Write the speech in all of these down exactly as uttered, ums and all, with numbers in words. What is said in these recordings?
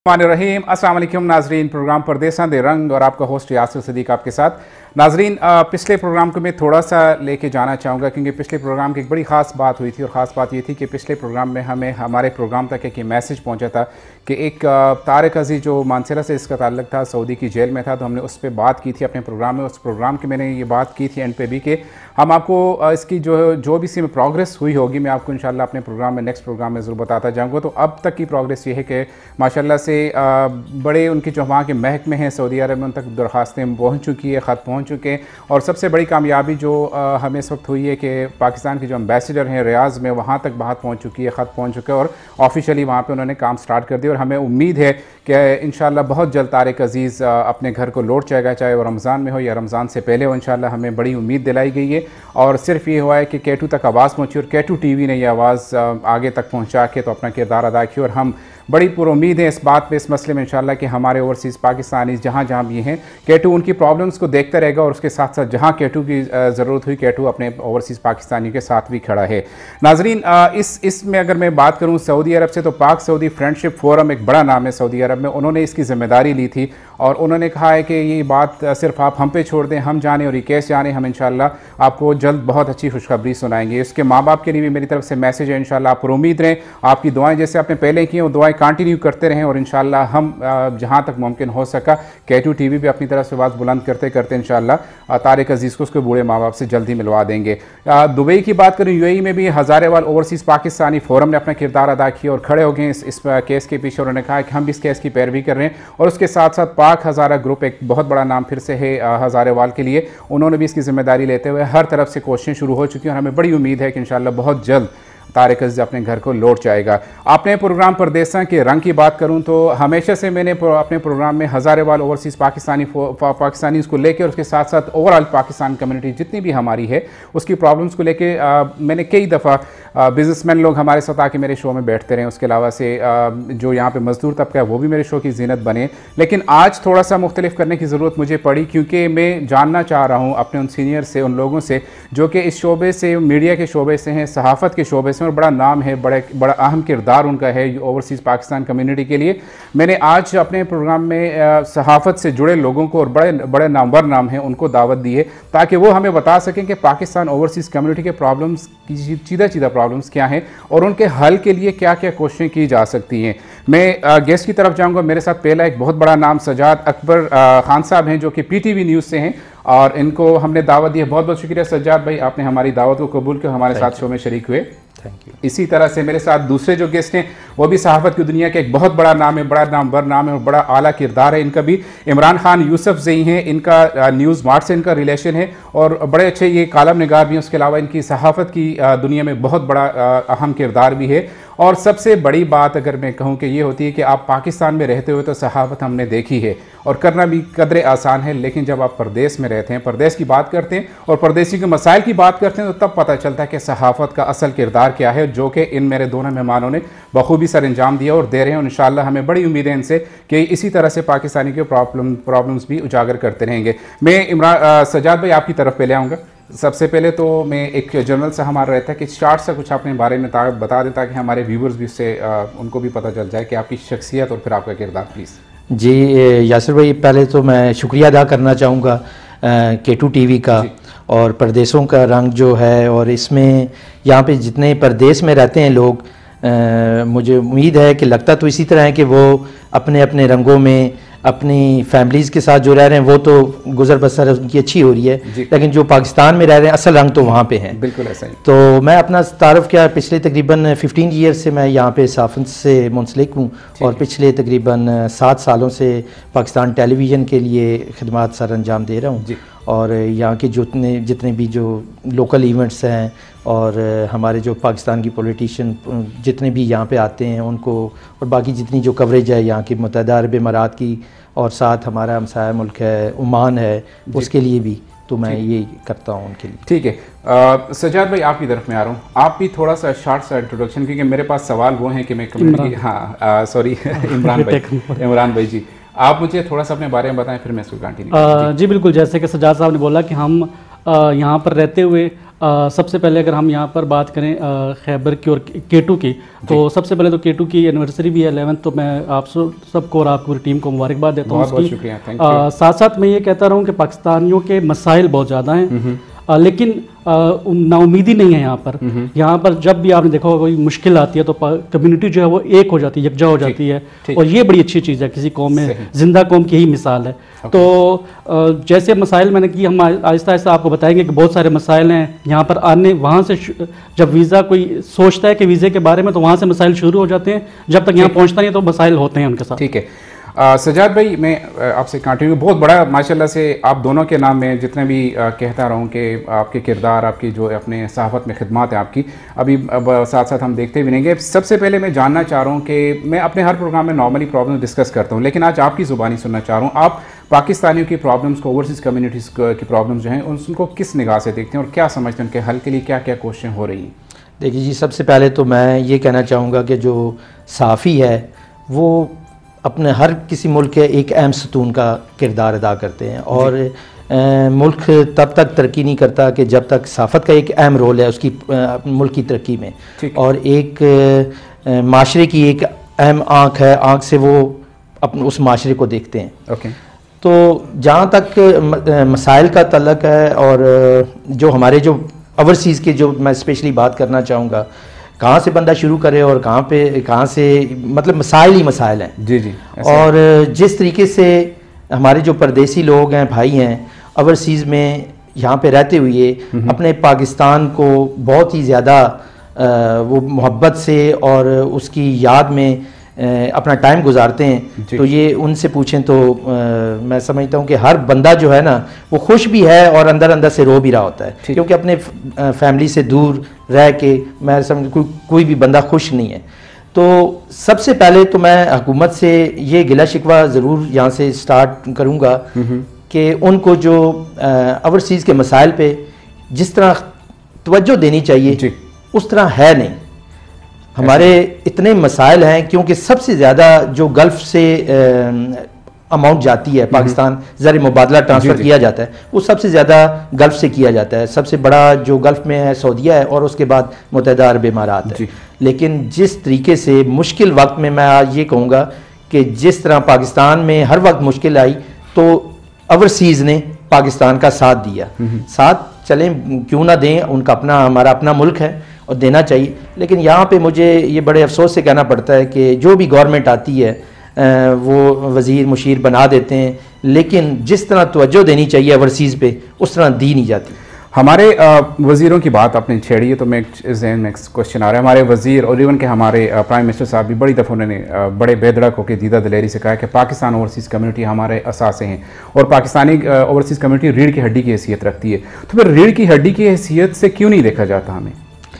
रहीम अस्सलाम वालेकुम नाजरीन, प्रोग्राम परदेसां दे रंग और आपका होस्ट यासिर सदीक आपके साथ। नाजरीन, पिछले प्रोग्राम को मैं थोड़ा सा लेके जाना चाहूँगा क्योंकि पिछले प्रोग्राम की एक बड़ी ख़ास बात हुई थी और ख़ास बात ये थी कि पिछले प्रोग्राम में हमें हमारे प्रोग्राम तक एक मैसेज पहुँचा था कि एक तारिक अज़ीज़ जो मानसरा से इसका ताल्लुक था, सऊदी की जेल में था, तो हमने उस पर बात की थी अपने प्रोग्राम में। उस प्रोग्राम की मैंने ये बात की थी एंड पे भी कि हम आपको इसकी जो जो भी इसमें प्रोग्रेस हुई होगी मैं आपको इंशाल्लाह अपने प्रोग्राम में नेक्स्ट प्रोग्राम में ज़रूर बताता जाऊँगा। तो अब तक की प्रोग्रेस ये है कि माशाल्लाह से बड़े उनकी जो वहाँ के महकमे हैं सऊदी अरब में उन तक दरख्वास्तें पहुँच चुकी है, ख़त पहुँच चुके हैं। और सबसे बड़ी कामयाबी जो हमें इस वक्त हुई है कि पाकिस्तान के जो एम्बेसडर हैं रियाज़ में, वहाँ तक बात पहुँच चुकी है, ख़त पहुँच चुका है और ऑफिशियली वहाँ पे उन्होंने काम स्टार्ट कर दिया। और हमें उम्मीद है कि इंशाल्लाह बहुत जल्द तारिक अज़ीज़ अपने घर को लौट जाएगा, चाहे वो रमज़ान में हो या रमज़ान से पहले हो। इंशाल्लाह हमें बड़ी उम्मीद दिलाई गई है और सिर्फ ये हुआ है कि केटू तक आवाज़ पहुँची और केटू टीवी ने यह आवाज़ आगे तक पहुँचा के तो अपना किरदार अदा किया। और हम बड़ी पुरुम्मीद है इस बात पे, इस मसले में इंशाल्लाह कि हमारे ओवरसीज़ पाकिस्तानी जहाँ जहाँ भी हैं, केटू उनकी प्रॉब्लम्स को देखता रहेगा और उसके साथ साथ जहाँ केटू की ज़रूरत हुई केटू अपने ओवरसीज़ पाकिस्तानियों के साथ भी खड़ा है। नाजरीन, इस इसमें अगर मैं बात करूँ सऊदी अरब से, तो पाक सऊदी फ्रेंडशिप फोरम एक बड़ा नाम है सऊदी अरब में, उन्होंने इसकी ज़िम्मेदारी ली थी और उन्होंने कहा है कि ये बात सिर्फ आप हम पे छोड़ दें, हम जाने और ये कैसे जाने, हम इंशाल्लाह आपको जल्द बहुत अच्छी खुशखबरी सुनाएंगे। उसके माँ बाप के लिए भी मेरी तरफ से मैसेज है, इंशाल्लाह आप उम्मीद रहें, आपकी दुआएं जैसे आपने पहले की हैं वो दुआएं कंटिन्यू करते रहें और इंशाल्लाह हम जहाँ तक मुमकिन हो सका केटू टीवी भी अपनी तरफ से आवाज़ बुलंद करते करते इंशाल्लाह तारिक अज़ीज़ को उसके बूढ़े माँ बाप से जल्दी मिलवा देंगे। दुबई की बात करें, यूएई में भी हज़ारेवाल ओवरसीज़ पाकिस्तानी फोरम ने अपना किरदार अदा किया और खड़े हो गए इस, इस केस के पीछे। उन्होंने कहा कि हम भी इस केस की पैरवी कर रहे हैं और उसके साथ साथ पाक हज़ारा ग्रुप एक बहुत बड़ा नाम फिर से है हज़ारेवाल के लिए, उन्होंने भी इसकी जिम्मेदारी लेते हुए हर तरफ से कोशिशें शुरू हो चुकी हैं और हमें बड़ी उम्मीद है कि इंशाल्लाह बहुत जल्द तारिक अज़ीज़ अपने घर को लौट जाएगा। अपने प्रोग्राम परदेसां के रंग की बात करूं तो हमेशा से मैंने अपने प्रोग्राम में हज़ारेवाल ओवरसीज़ पाकिस्तानी पाकिस्तानी उसको लेके और उसके साथ साथ ओवरऑल पाकिस्तान कम्युनिटी जितनी भी हमारी है उसकी प्रॉब्लम्स को लेके मैंने कई दफ़ा बिजनेसमैन लोग हमारे साथ आके मेरे शो में बैठते रहे। उसके अलावा से आ, जो यहाँ पे मजदूर तबका है वो भी मेरे शो की जीनत बने। लेकिन आज थोड़ा सा मुख्तलिफ करने की ज़रूरत मुझे पड़ी क्योंकि मैं जानना चाह रहा हूँ अपने उन सीनियर से, उन लोगों से जो कि इस शोबे से, मीडिया के शोबे से हैं, सहाफ़त के शोबे से और बड़ा नाम है, बड़ा बड़ा अहम किरदार उनका है ओवरसीज़ पाकिस्तान कम्युनिटी के लिए। मैंने आज अपने प्रोग्राम में सहाफ़त से जुड़े लोगों को और बड़े बड़े नामवर नाम हैं उनको दावत दी है ताकि वो हमें बता सकें कि पाकिस्तान ओवरसीज़ कम्युनिटी के प्रॉब्लम्स की सीधा सीधा प्रॉब्लम्स क्या हैं और उनके हल के लिए क्या क्या कोशिशें की जा सकती हैं। मैं गेस्ट की तरफ जाऊंगा। मेरे साथ पहला एक बहुत बड़ा नाम सज्जाद अकबर खान साहब हैं जो कि पीटीवी न्यूज़ से हैं और इनको हमने दावत दी है। बहुत बहुत शुक्रिया सज्जाद भाई, आपने हमारी दावत को कबूल कर हमारे साथ शो में शरीक हुए। Thank you. इसी तरह से मेरे साथ दूसरे जो गेस्ट हैं वो भी सहाफ़त की दुनिया के एक बहुत बड़ा नाम है, बड़ा नामवर नाम है और बड़ा आला किरदार है। इनका भी इमरान खान यूसुफ ज़ई हैं, इनका न्यूज़ मार्ट से इनका रिलेशन है और बड़े अच्छे ये कालम निगार भी हैं। उसके अलावा इनकी सहाफ़त की दुनिया में बहुत बड़ा अहम किरदार भी है। और सबसे बड़ी बात अगर मैं कहूँ कि ये होती है कि आप पाकिस्तान में रहते हुए तो सहाफ़त हमने देखी है और करना भी कदरे आसान है, लेकिन जब आप परदेश में रहते हैं, परदेश की बात करते हैं और परदेशी के मसाइल की बात करते हैं तो तब पता चलता है कि सहाफ़त का असल किरदार क्या है, जो कि इन मेरे दोनों मेहमानों ने बखूबी सर अंजाम दिया और दे रहे हैं। और इंशाल्लाह हमें बड़ी उम्मीद है इनसे कि इसी तरह से पाकिस्तानी के प्रॉब्लम प्रॉब्लम्स भी उजागर करते रहेंगे। मैं इमरान सज्जाद भाई आपकी तरफ पहले आऊँगा। सबसे पहले तो मैं एक जर्नल से हमारा रहता है कि शार्ट सा कुछ अपने बारे में बता दें ताकि हमारे व्यूवर्स भी उससे उनको भी पता चल जाए कि आपकी शख्सियत और फिर आपका किरदार प्लीज़। जी यासिर भाई, पहले तो मैं शुक्रिया अदा करना चाहूँगा केटू टीवी का और परदेसों का रंग जो है, और इसमें यहाँ पे जितने परदेस में रहते हैं लोग, आ, मुझे उम्मीद है कि लगता तो इसी तरह है कि वो अपने अपने रंगों में अपनी फैमिलीज़ के साथ जो रह रहे हैं वो तो गुजर बसर उनकी अच्छी हो रही है, लेकिन जो पाकिस्तान में रह रहे हैं असल रंग तो वहाँ पे हैं। बिल्कुल ऐसा ही। तो मैं अपना तारुफ किया, पिछले तकरीबन फिफ्टीन ईयर से मैं यहाँ पे सहाफ़त से मुंसलिक हूँ और पिछले तकरीबन सात सालों से पाकिस्तान टेलीविज़न के लिए खिदमत सर अंजाम दे रहा हूँ और यहाँ के जितने जितने भी जो लोकल इवेंट्स हैं और हमारे जो पाकिस्तान की पॉलिटिशियन जितने भी यहाँ पे आते हैं उनको, और बाकी जितनी जो कवरेज है यहाँ की मुत्तहिदा अरब इमारात की और साथ हमारा हमसाया मुल्क है ओमान है उसके लिए भी, तो मैं ये करता हूँ उनके लिए। ठीक है सज्जाद भाई, आपकी तरफ में आ रहा हूँ। आप भी थोड़ा सा शॉर्ट सा इंट्रोडक्शन, क्योंकि मेरे पास सवाल वो हैं कि मैं कम्युनिटी, हाँ सॉरी इमरान भाई इमरान भाई जी आप मुझे थोड़ा सा अपने बारे में बताएं फिर मैं इसको कंटिन्यू। जी बिल्कुल, जैसे कि सज्जाद साहब ने बोला कि हम यहाँ पर रहते हुए سب سے پہلے اگر ہم یہاں پر بات کریں خیبر کی اور کیٹو کی، تو سب سے پہلے تو کیٹو کی اینیورسری بھی ہے الیونتھ، تو میں آپ سب کو اور آپ پوری ٹیم کو مبارکباد دیتا ہوں اس کی. ساتھ ساتھ میں یہ کہتا رہا ہوں کہ پاکستانیوں کے مسائل بہت زیادہ ہیں، لیکن نا امیدی نہیں ہے یہاں پر. یہاں پر جب بھی آپ نے دیکھا ہوگا کوئی مشکل آتی ہے تو کمیونٹی جو ہے وہ ایک ہو جاتی ہے، یکجا ہو جاتی ہے، اور یہ بڑی اچھی چیز ہے کسی قوم میں. زندہ قوم کی یہی مثال ہے. تو جیسے مسائل میں نے کی، ہم آہستہ آہستہ آپ کو بتائیں گے کہ بہت سارے مسائل ہیں یہاں پر آنے. وہاں سے جب ویزا کوئی سوچتا ہے کہ ویزے کے بارے میں، تو وہاں سے مسائل شروع ہو جاتے ہیں، جب تک یہاں پہنچتا نہیں تو مسائل ہوتے ہیں ان کے ساتھ. ٹھیک ہے سجاد بھائی، میں آپ سے کنٹینیو، بہت بڑا ماشاءاللہ سے آپ دونوں کے نام میں جتنے بھی کہتا رہا ہوں کہ آپ کے کردار، آپ کی جو اپنے صحافت میں خدمات ہیں آپ کی، ابھی ساتھ ساتھ ہم دیکھتے بھی نہیں گے. سب سے پہلے میں جاننا چاہ رہا ہوں کہ میں اپنے ہر پروگرام میں نارملی پرابلم ڈسکس کرتا ہوں، لیکن آج آپ کی زبانی سننا چاہ رہا ہوں. آپ پاکستانیوں کی پرابلمس کو، اوورسیز کمیونٹیز کی پرابلمس جو ہیں ان کو کس نگاہ سے دیکھتے ہیں اور کیا سمجھتے ہیں ان کے حل کے لیے کیا کیا کوششیں ہو رہی ہیں؟ دیکھیے جی، سب سے پہلے تو میں یہ کہنا چاہوں گا کہ جو صحافی ہے وہ اپنے ہر کسی ملک کے ایک اہم ستون کا کردار ادا کرتے ہیں، اور ملک تب تک ترقی نہیں کرتا کہ جب تک صحافت کا ایک اہم رول ہے اس کی ملک کی ترقی میں، اور ایک معاشرے کی ایک اہم آنکھ ہے، آنکھ سے وہ اپنے اس معاشرے کو دیکھتے ہیں. اوکے. تو جہاں تک مسائل کا تعلق ہے، اور جو ہمارے جو اوورسیز کے، جو میں اسپیشلی بات کرنا چاہوں گا، کہاں سے بندہ شروع کرے اور کہاں پہ کہاں سے، مطلب مسائل ہی مسائل ہیں. جی جی. اور جس طریقے سے ہمارے جو پردیسی لوگ ہیں، بھائی ہیں، اوورسیز میں یہاں پہ رہتے ہوئے اپنے پاکستان کو بہت ہی زیادہ وہ محبت سے اور اس کی یاد میں اپنا ٹائم گزارتے ہیں، تو یہ ان سے پوچھیں تو میں سمجھتا ہوں کہ ہر بندہ جو ہے نا وہ خوش بھی ہے اور اندر اندر سے رو بھی رہا ہوتا ہے، کیونکہ اپنے فیملی سے دور رہ کے میں سمجھ کوئی کوئی بھی بندہ خوش نہیں ہے. تو سب سے پہلے تو میں حکومت سے یہ گلہ شکوہ ضرور یہاں سے سٹارٹ کروں گا کہ ان کو جو اوورسیز کے مسائل پہ جس طرح توجہ دینی چاہیے اس طرح ہے نہیں. ہمارے اتنے مسائل ہیں، کیونکہ سب سے زیادہ جو گلف سے اماؤنٹ جاتی ہے، پاکستان زر مبادلہ ٹرانسفر کیا جاتا ہے، وہ سب سے زیادہ گلف سے کیا جاتا ہے. سب سے بڑا جو گلف میں ہے سعودیہ ہے، اور اس کے بعد متحدہ عرب امارات ہے. لیکن جس طریقے سے مشکل وقت میں، میں آج یہ کہوں گا کہ جس طرح پاکستان میں ہر وقت مشکل آئی تو اوورسیز نے پاکستان کا ساتھ دیا. ساتھ چلیں کیوں نہ دیں، ان کا اپنا، ہمارا اپنا ملک ہے اور دینا چاہیے. لیکن یہاں پہ مجھے یہ بڑے افسوس سے کہنا پڑتا ہے کہ جو بھی گورنمنٹ آتی ہے وہ وزیر مشیر بنا دیتے ہیں، لیکن جس طرح توجہ دینی چاہیے اوورسیز پہ اس طرح دی نہیں جاتی. ہمارے وزیروں کی بات آپ نے چھیڑی ہے تو میں ذہن میں کوشچن آ رہا ہے. ہمارے وزیر اور ایون کہ ہمارے پرائم منسٹر صاحب بھی بڑی دفعہ انہوں نے بڑے بے دھڑک ہو کے دیدہ دلیری سے کہا کہ پاکستان اوورسیز کمیونٹی ہمارے اثاثے ہیں، اور پاکستانی اوورسیز کمیونٹی ریڑھ کی ہڈی کی حیثیت رکھتی ہے. تو پھر ریڑھ کی ہڈی کی حیثیت سے کیوں نہیں دیکھا جاتا ہمیں؟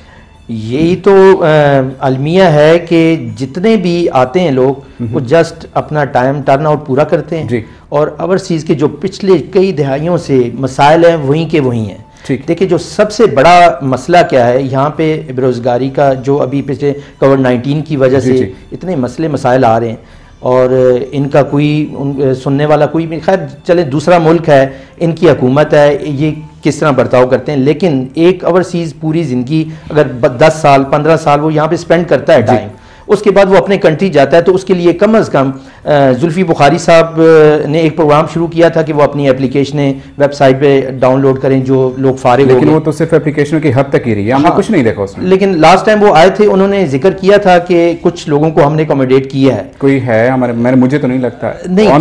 یہی تو المیہ ہے کہ جتنے بھی آتے ہیں لوگ وہ جسٹ اپنا ٹائم ٹرن آؤٹ پورا کرتے ہیں، اور اوورسیز کے جو پچھلے کئی دہائیوں سے مسائل ہیں وہیں کے وہیں ہیں. دیکھیں جو سب سے بڑا مسئلہ کیا ہے یہاں پہ بے روزگاری کا، جو ابھی پچھلے کووڈ نائنٹین کی وجہ سے اتنے مسئلے مسائل آ رہے ہیں، اور ان کا کوئی سننے والا کوئی بھی، خیر چلے دوسرا ملک ہے، ان کی حکومت ہے، یہ کس طرح برتاؤ کرتے ہیں. لیکن ایک اوورسیز پوری زندگی اگر دس سال پندرہ سال وہ یہاں پہ سپینڈ کرتا ہے ٹائم، اس کے بعد وہ اپنے کنٹری جاتا ہے، تو اس کے لیے کم از کم زلفی بخاری صاحب نے ایک پروگرام شروع کیا تھا کہ وہ اپنی اپلیکیشنیں ویب سائٹ پہ ڈاؤن لوڈ کریں جو لوگ فارغ ہو گئے. لیکن وہ تو صرف اپلیکیشنوں کی حد تک ہی رہی ہے، ہم نے کچھ نہیں دیکھا اس میں. لیکن لاسٹ ٹائم وہ آئے تھے، انہوں نے ذکر کیا تھا کہ کچھ لوگوں کو ہم نے اکوموڈیٹ کیا ہے. کوئی ہے ہمارے، میں مجھے تو نہیں لگتا نہیں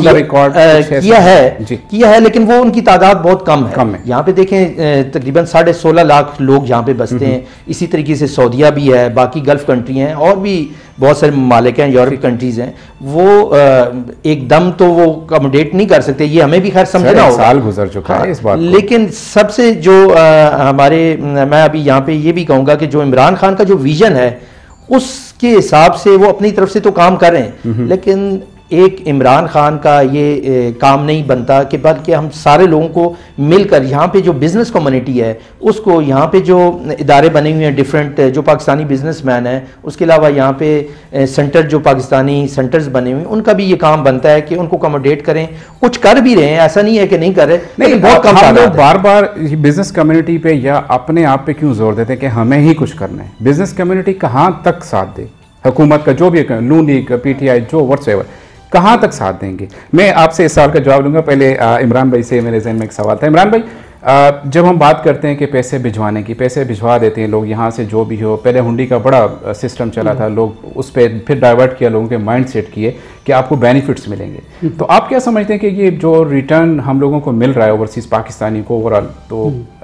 کیا ہے کیا ہے لیکن وہ ان کی تعداد بہت کم ہے. یہاں پہ دیکھیں تقریباً ساڑھے سولہ لاکھ لوگ یہاں پہ بستے ہیں. اسی طریقے سے سعودیہ بھی ہے، باقی گلف کنٹری ہیں، اور بھی بہت سارے ممالک ہیں، یورپ کنٹریز ہیں. وہ ایک دم تو وہ اکوموڈیٹ نہیں کر سکتے، یہ ہمیں بھی خیر سمجھنا ہوگا، سال گزر چکا ہے اس بات. لیکن سب سے جو ہمارے، میں ابھی یہاں پہ یہ بھی کہوں گا کہ جو عمران خان کا جو ویژن ہے اس کے حساب سے وہ اپنی طرف سے تو کام کر رہے ہیں، لیکن ایک عمران خان کا یہ کام نہیں بنتا کہ بلکہ ہم سارے لوگوں کو مل کر یہاں پہ جو بزنس کمیونٹی ہے اس کو, یہاں پہ جو ادارے بنے ہوئے ہیں ڈفرینٹ جو پاکستانی بزنس مین ہیں, اس کے علاوہ یہاں پہ سینٹر جو پاکستانی سینٹرز بنے ہوئے ہیں ان کا بھی یہ کام بنتا ہے کہ ان کو اکوموڈیٹ کریں. کچھ کر بھی رہے ہیں, ایسا نہیں ہے کہ نہیں کر رہے, لیکن بہت کم. ہم لوگ بار بار بزنس کمیونٹی پہ یا اپنے آپ پہ کیوں زور دیتے ہیں کہ ہمیں ہی کچھ کرنا ہے؟ بزنس کمیونٹی کہاں تک ساتھ دے؟ حکومت کا جو بھی نون لیگ, پی ٹی آئی, جو واٹس ایور, کہاں تک ساتھ دیں گے؟ میں آپ سے اس سوال کا جواب لوں گا. پہلے عمران بھائی سے میرے ذہن میں ایک سوال تھا. عمران بھائی, جب ہم بات کرتے ہیں کہ پیسے بھجوانے کی, پیسے بھجوا دیتے ہیں لوگ یہاں سے جو بھی ہو, پہلے ہنڈی کا بڑا سسٹم چلا تھا, لوگ اس پہ پھر ڈائیورٹ کیا, لوگوں کے مائنڈ سیٹ کیے کہ آپ کو بینیفٹس ملیں گے. تو آپ کیا سمجھتے ہیں کہ یہ جو ریٹرن ہم لوگوں کو مل رہا ہے اوورسیز پاکستانی کو اوور آل, تو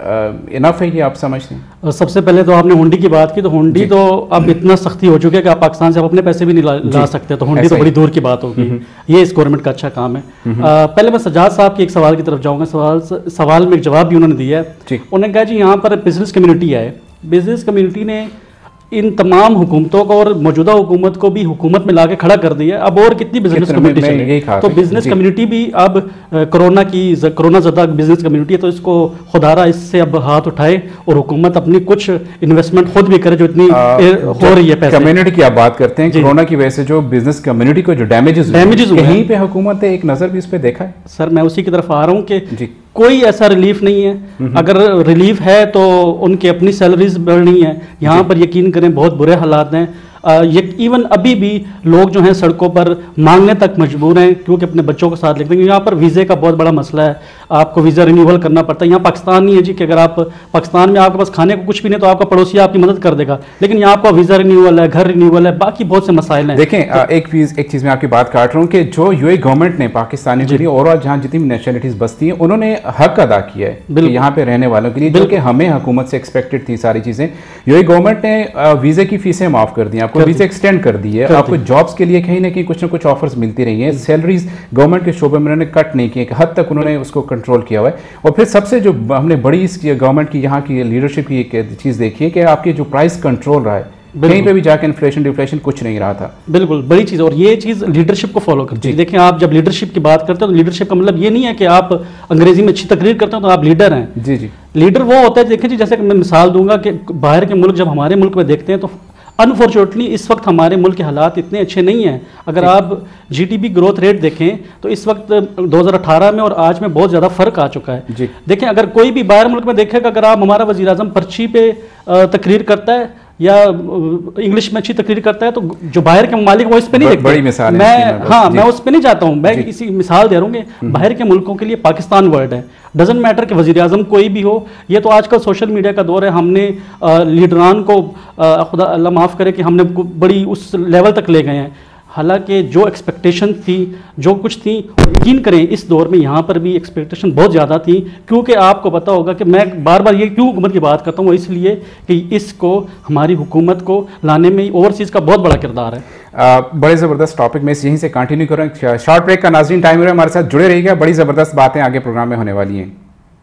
انف ہے یہ آپ سمجھتے ہیں؟ سب سے پہلے تو آپ نے ہنڈی کی بات کی, تو ہنڈی تو اب اتنا سختی ہو چکی ہے کہ آپ پاکستان سے آپ اپنے پیسے بھی نہیں لا سکتے, تو ہنڈی تو بڑی دور کی بات ہوگی. یہ اس گورنمنٹ کا اچھا کام ہے. پہلے میں سجاد صاحب کے ایک سوال کی طرف جاؤں گا. سوال سوال میں ایک جواب بھی انہوں نے دیا ہے. انہوں نے کہا جی یہاں پر بزنس کمیونٹی ہے, بزنس کمیونٹی نے ان تمام حکومتوں کو اور موجودہ حکومت کو بھی حکومت میں لا کے کھڑا کر دیا. اب اور کتنی بزنس کمیونٹی چلے, تو بزنس کمیونٹی بھی اب کرونا کی کرونا زدہ بزنس کمیونٹی ہے, تو اس کو خدارہ اس سے اب ہاتھ اٹھائے اور حکومت اپنی کچھ انویسٹمنٹ خود بھی کرے جو اتنی ہو رہی ہے. پیسے کمیونٹی کی آپ بات کرتے ہیں, کرونا کی وجہ سے جو بزنس کمیونٹی کو جو ڈیمیجز ڈیمیجز کہیں پہ حکومت نے ایک نظر بھی اس پہ دیکھا ہے؟ سر میں اسی کی طرف آ رہا ہوں کہ کوئی ایسا ریلیف نہیں ہے. اگر ریلیف ہے تو ان کی اپنی سیلریز بڑھنی ہے. یہاں پر یقین کریں بہت برے حالات ہیں. ایون ابھی بھی لوگ جو ہیں سڑکوں پر مانگنے تک مجبور ہیں کیونکہ اپنے بچوں کو ساتھ لے ہیں. یہاں پر ویزے کا بہت بڑا مسئلہ ہے, آپ کو ویزا رینیول کرنا پڑتا ہے. یہاں پاکستان نہیں ہے جی کہ اگر آپ پاکستان میں آپ کے پاس کھانے کو کچھ بھی نہیں تو آپ کا پڑوسی آپ کی مدد کر دے گا, لیکن یہاں آپ کا ویزا رینیول ہے, گھر رینیول ہے, باقی بہت سے مسائل ہیں. دیکھیں ایک چیز ایک چیز میں آپ کی بات کاٹ رہا ہوں کہ جو یو اے گورنمنٹ نے پاکستانی کے لیے اوور آل جہاں جتنی نیشنلٹیز بستی ہیں انہوں نے حق ادا کیا ہے یہاں پہ رہنے والوں کے لیے, جو کہ ہمیں حکومت سے ایکسپیکٹڈ تھی ساری چیزیں. یو اے گورنمنٹ نے ویزے کی فیسیں معاف کر دی, آپ کو ویزے ایکسٹینڈ کر دی ہے, آپ کو جابس کے لیے کہیں نہ کہیں کچھ نہ کچھ آفرز ملتی رہی ہیں. سیلریز گورنمنٹ کے شعبے میں انہوں نے کٹ نہیں کیے, کہ حد تک انہوں نے اس کو کنٹرول کیا ہوا ہے. اور پھر سب سے جو ہم نے بڑی اس گورنمنٹ کی یہاں کی لیڈرشپ کی ایک چیز دیکھی ہے کہ آپ کے جو پرائس کنٹرول رہا ہے, کہیں پہ بھی جا کے انفلیشن ڈیفلیشن کچھ نہیں رہا تھا. بالکل بڑی چیز, اور یہ چیز لیڈرشپ کو فالو کرتی ہے. دیکھیں آپ جب لیڈرشپ کی بات کرتے ہیں تو لیڈرشپ کا مطلب یہ نہیں ہے کہ آپ انگریزی میں اچھی تقریر کرتے ہیں تو آپ لیڈر ہیں. جی جی لیڈر وہ ہوتا ہے, دیکھیں جی جیسے کہ میں مثال دوں گا کہ باہر کے ملک جب ہمارے ملک میں دیکھتے ہیں تو انفارچونیٹلی اس وقت ہمارے ملک کے حالات اتنے اچھے نہیں ہیں. اگر آپ G D P growth rate دیکھیں تو اس وقت دو ہزار اٹھارہ میں اور آج میں بہت زیادہ فرق آ چکا ہے. دیکھیں اگر کوئی بھی باہر ملک میں دیکھے گا, اگر آپ ہمارا وزیر اعظم پرچی پہ تقریر کرتا ہے یا انگلش میں اچھی تقریر کرتا ہے تو جو باہر کے ممالک وہ اس پہ نہیں دیکھتے. بڑی مثال ہے. میں ہاں میں اس پہ نہیں جاتا ہوں, میں کسی مثال دے رہا ہوں کہ باہر کے ملکوں کے لیے پاکستان ورلڈ ہے. ڈزنٹ میٹر کہ وزیر اعظم کوئی بھی ہو. یہ تو آج کل سوشل میڈیا کا دور ہے, ہم نے لیڈران کو خدا اللہ معاف کرے کہ ہم نے بڑی اس لیول تک لے گئے ہیں. حالانکہ جو ایکسپیکٹیشن تھی جو کچھ تھی, یقین کریں اس دور میں یہاں پر بھی ایکسپیکٹیشن بہت زیادہ تھی. کیونکہ آپ کو پتہ ہوگا کہ میں بار بار یہ کیوں حکومت کی بات کرتا ہوں, وہ اس لیے کہ اس کو ہماری حکومت کو لانے میں اوورسیز کا بہت بڑا کردار ہے. بڑے زبردست ٹاپک میں یہیں سے کنٹینیو کریں. شارٹ بریک کا ناظرین ٹائم ہو رہا ہے, ہمارے ساتھ جڑے رہیے گا, بڑی زبردست باتیں آگے پروگرام میں ہونے والی ہیں.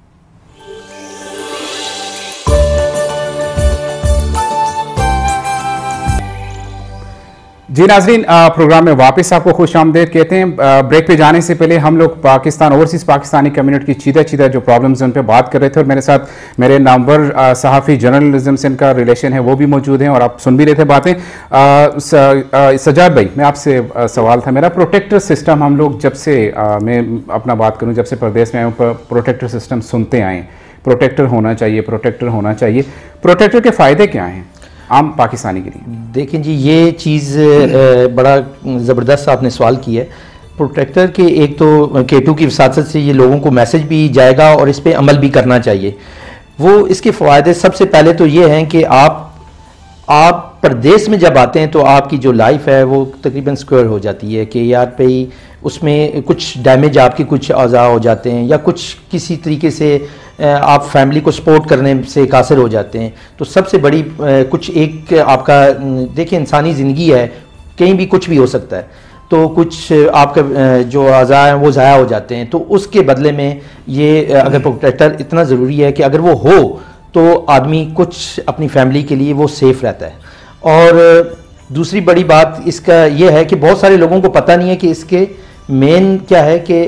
جی ناظرین, پروگرام میں واپس آپ کو خوش آمدید کہتے ہیں. بریک پہ جانے سے پہلے ہم لوگ پاکستان اوورسیز پاکستانی کمیونٹی کی چیدہ چیدہ جو پرابلمز ہیں ان پہ بات کر رہے تھے, اور میرے ساتھ میرے نامور صحافی جرنلزم سے ان کا ریلیشن ہے وہ بھی موجود ہیں, اور آپ سن بھی رہے تھے باتیں. سجاد بھائی, میں آپ سے سوال تھا میرا, پروٹیکٹر سسٹم ہم لوگ جب سے, میں اپنا بات کروں جب سے پردیس میں آئے ہوں, پروٹیکٹر سسٹم سنتے آئے ہیں, پروٹیکٹر ہونا چاہیے پروٹیکٹر ہونا چاہیے. پروٹیکٹر کے فائدے کیا ہیں عام پاکستانی کے لیے؟ دیکھیں جی, یہ چیز بڑا زبردست آپ نے سوال کی ہے. پروٹیکٹر کے ایک تو کیٹو کی وساطت سے یہ لوگوں کو میسج بھی جائے گا اور اس پہ عمل بھی کرنا چاہیے. وہ اس کے فوائد سب سے پہلے تو یہ ہیں کہ آپ آپ پردیس میں جب آتے ہیں تو آپ کی جو لائف ہے وہ تقریباً سکیور ہو جاتی ہے, کہ یار بھائی اس میں کچھ ڈیمیج آپ کے کچھ اعضاء ہو جاتے ہیں یا کچھ کسی طریقے سے آپ فیملی کو سپورٹ کرنے سے قاصر ہو جاتے ہیں. تو سب سے بڑی کچھ ایک آپ کا, دیکھیں انسانی زندگی ہے, کہیں بھی کچھ بھی ہو سکتا ہے, تو کچھ آپ کا جو اعضاء ہیں وہ ضائع ہو جاتے ہیں. تو اس کے بدلے میں یہ اگر پروٹیکٹر اتنا ضروری ہے کہ اگر وہ ہو تو آدمی کچھ اپنی فیملی کے لیے وہ سیف رہتا ہے. اور دوسری بڑی بات اس کا یہ ہے کہ بہت سارے لوگوں کو پتہ نہیں ہے کہ اس کے مین کیا ہے کہ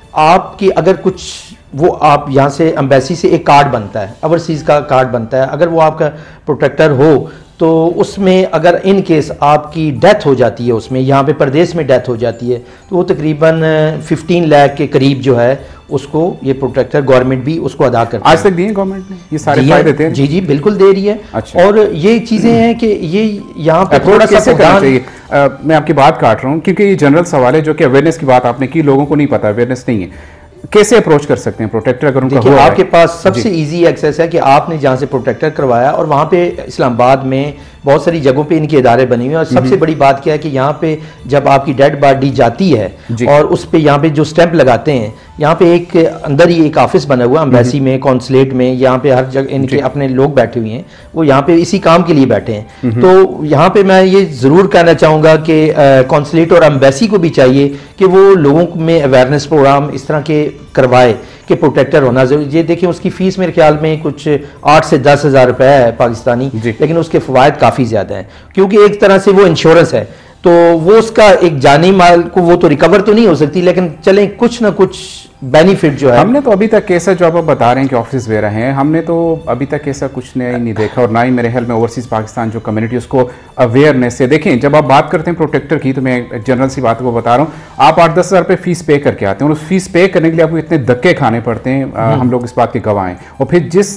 آپ کی اگر کچھ وہ آپ یہاں سے امبیسی سے ایک کارڈ بنتا ہے, اوورسیز کا کارڈ بنتا ہے, اگر وہ آپ کا پروٹیکٹر ہو تو اس میں اگر ان کیس آپ کی ڈیتھ ہو جاتی ہے, اس میں یہاں پہ پردیس میں ڈیتھ ہو جاتی ہے, تو وہ تقریباً ففٹین لاکھ کے قریب جو ہے اس کو یہ پروٹیکٹر گورنمنٹ بھی اس کو ادا کرتی ہے. آج تک دیے گورنمنٹ نے یہ سارے فائدے دیتے ہیں؟ جی جی بالکل دے رہی ہے. اور یہ چیزیں ہیں کہ یہ یہاں پہ تھوڑا سا کرنا چاہیے. میں آپ کی بات کاٹ رہا ہوں کیونکہ یہ جنرل سوال ہے جو کہ اویئرنیس کی بات آپ نے کی, لوگوں کو نہیں پتا, اویئرنیس نہیں ہے. کیسے اپروچ کر سکتے ہیں پروٹیکٹر اگر ان کا ہوا؟ آپ کے پاس سب سے ایزی ایکسیس ہے کہ آپ نے جہاں سے پروٹیکٹر کروایا, اور وہاں پہ اسلام آباد میں بہت ساری جگہوں پہ ان کے ادارے بنے ہوئے ہیں, اور سب سے بڑی بات کیا ہے کہ یہاں پہ جب آپ کی ڈیڈ باڈی جاتی ہے اور اس پہ یہاں پہ جو سٹیمپ لگاتے ہیں, یہاں پہ ایک اندر ہی ایک آفس بنا ہوا امبیسی میں, کونسلیٹ میں, یہاں پہ ہر جگہ ان کے اپنے لوگ بیٹھے ہوئے ہیں, وہ یہاں پہ اسی کام کے لیے بیٹھے ہیں. تو یہاں پہ میں یہ ضرور کہنا چاہوں گا کہ کونسلیٹ اور امبیسی کو بھی چاہیے کہ وہ لوگوں میں اویئرنیس پروگرام اس طرح کے کروائے کہ پروٹیکٹر ہونا ضروری. یہ دیکھیں اس کی فیس میرے خیال میں کچھ آٹھ سے دس ہزار روپے ہے پاکستانی, لیکن اس کے فوائد کافی زیادہ ہیں کیونکہ ایک طرح سے وہ انشورنس ہے, تو وہ اس کا ایک جانی مال کو وہ تو ریکور تو نہیں ہو سکتی, لیکن چلیں کچھ نہ کچھ بینیفٹ جو ہے. ہم نے تو ابھی تک کیسا جو آپ بتا رہے ہیں کہ آفس وغیرہ ہیں, ہم نے تو ابھی تک ایسا کچھ نہیں دیکھا, اور نہ ہی میرے خیال میں اوورسیز پاکستان جو کمیونٹی اس کو اویئرنیس سے. دیکھیں جب آپ بات کرتے ہیں پروٹیکٹر کی, تو میں جنرل سی بات کو بتا رہا ہوں, آپ آٹھ دس ہزار روپے فیس پے کر کے آتے ہیں, اور اس فیس پے کرنے کے لیے آپ کو اتنے دھکے کھانے پڑتے ہیں, ہم لوگ اس بات کے گواہ ہیں, اور پھر جس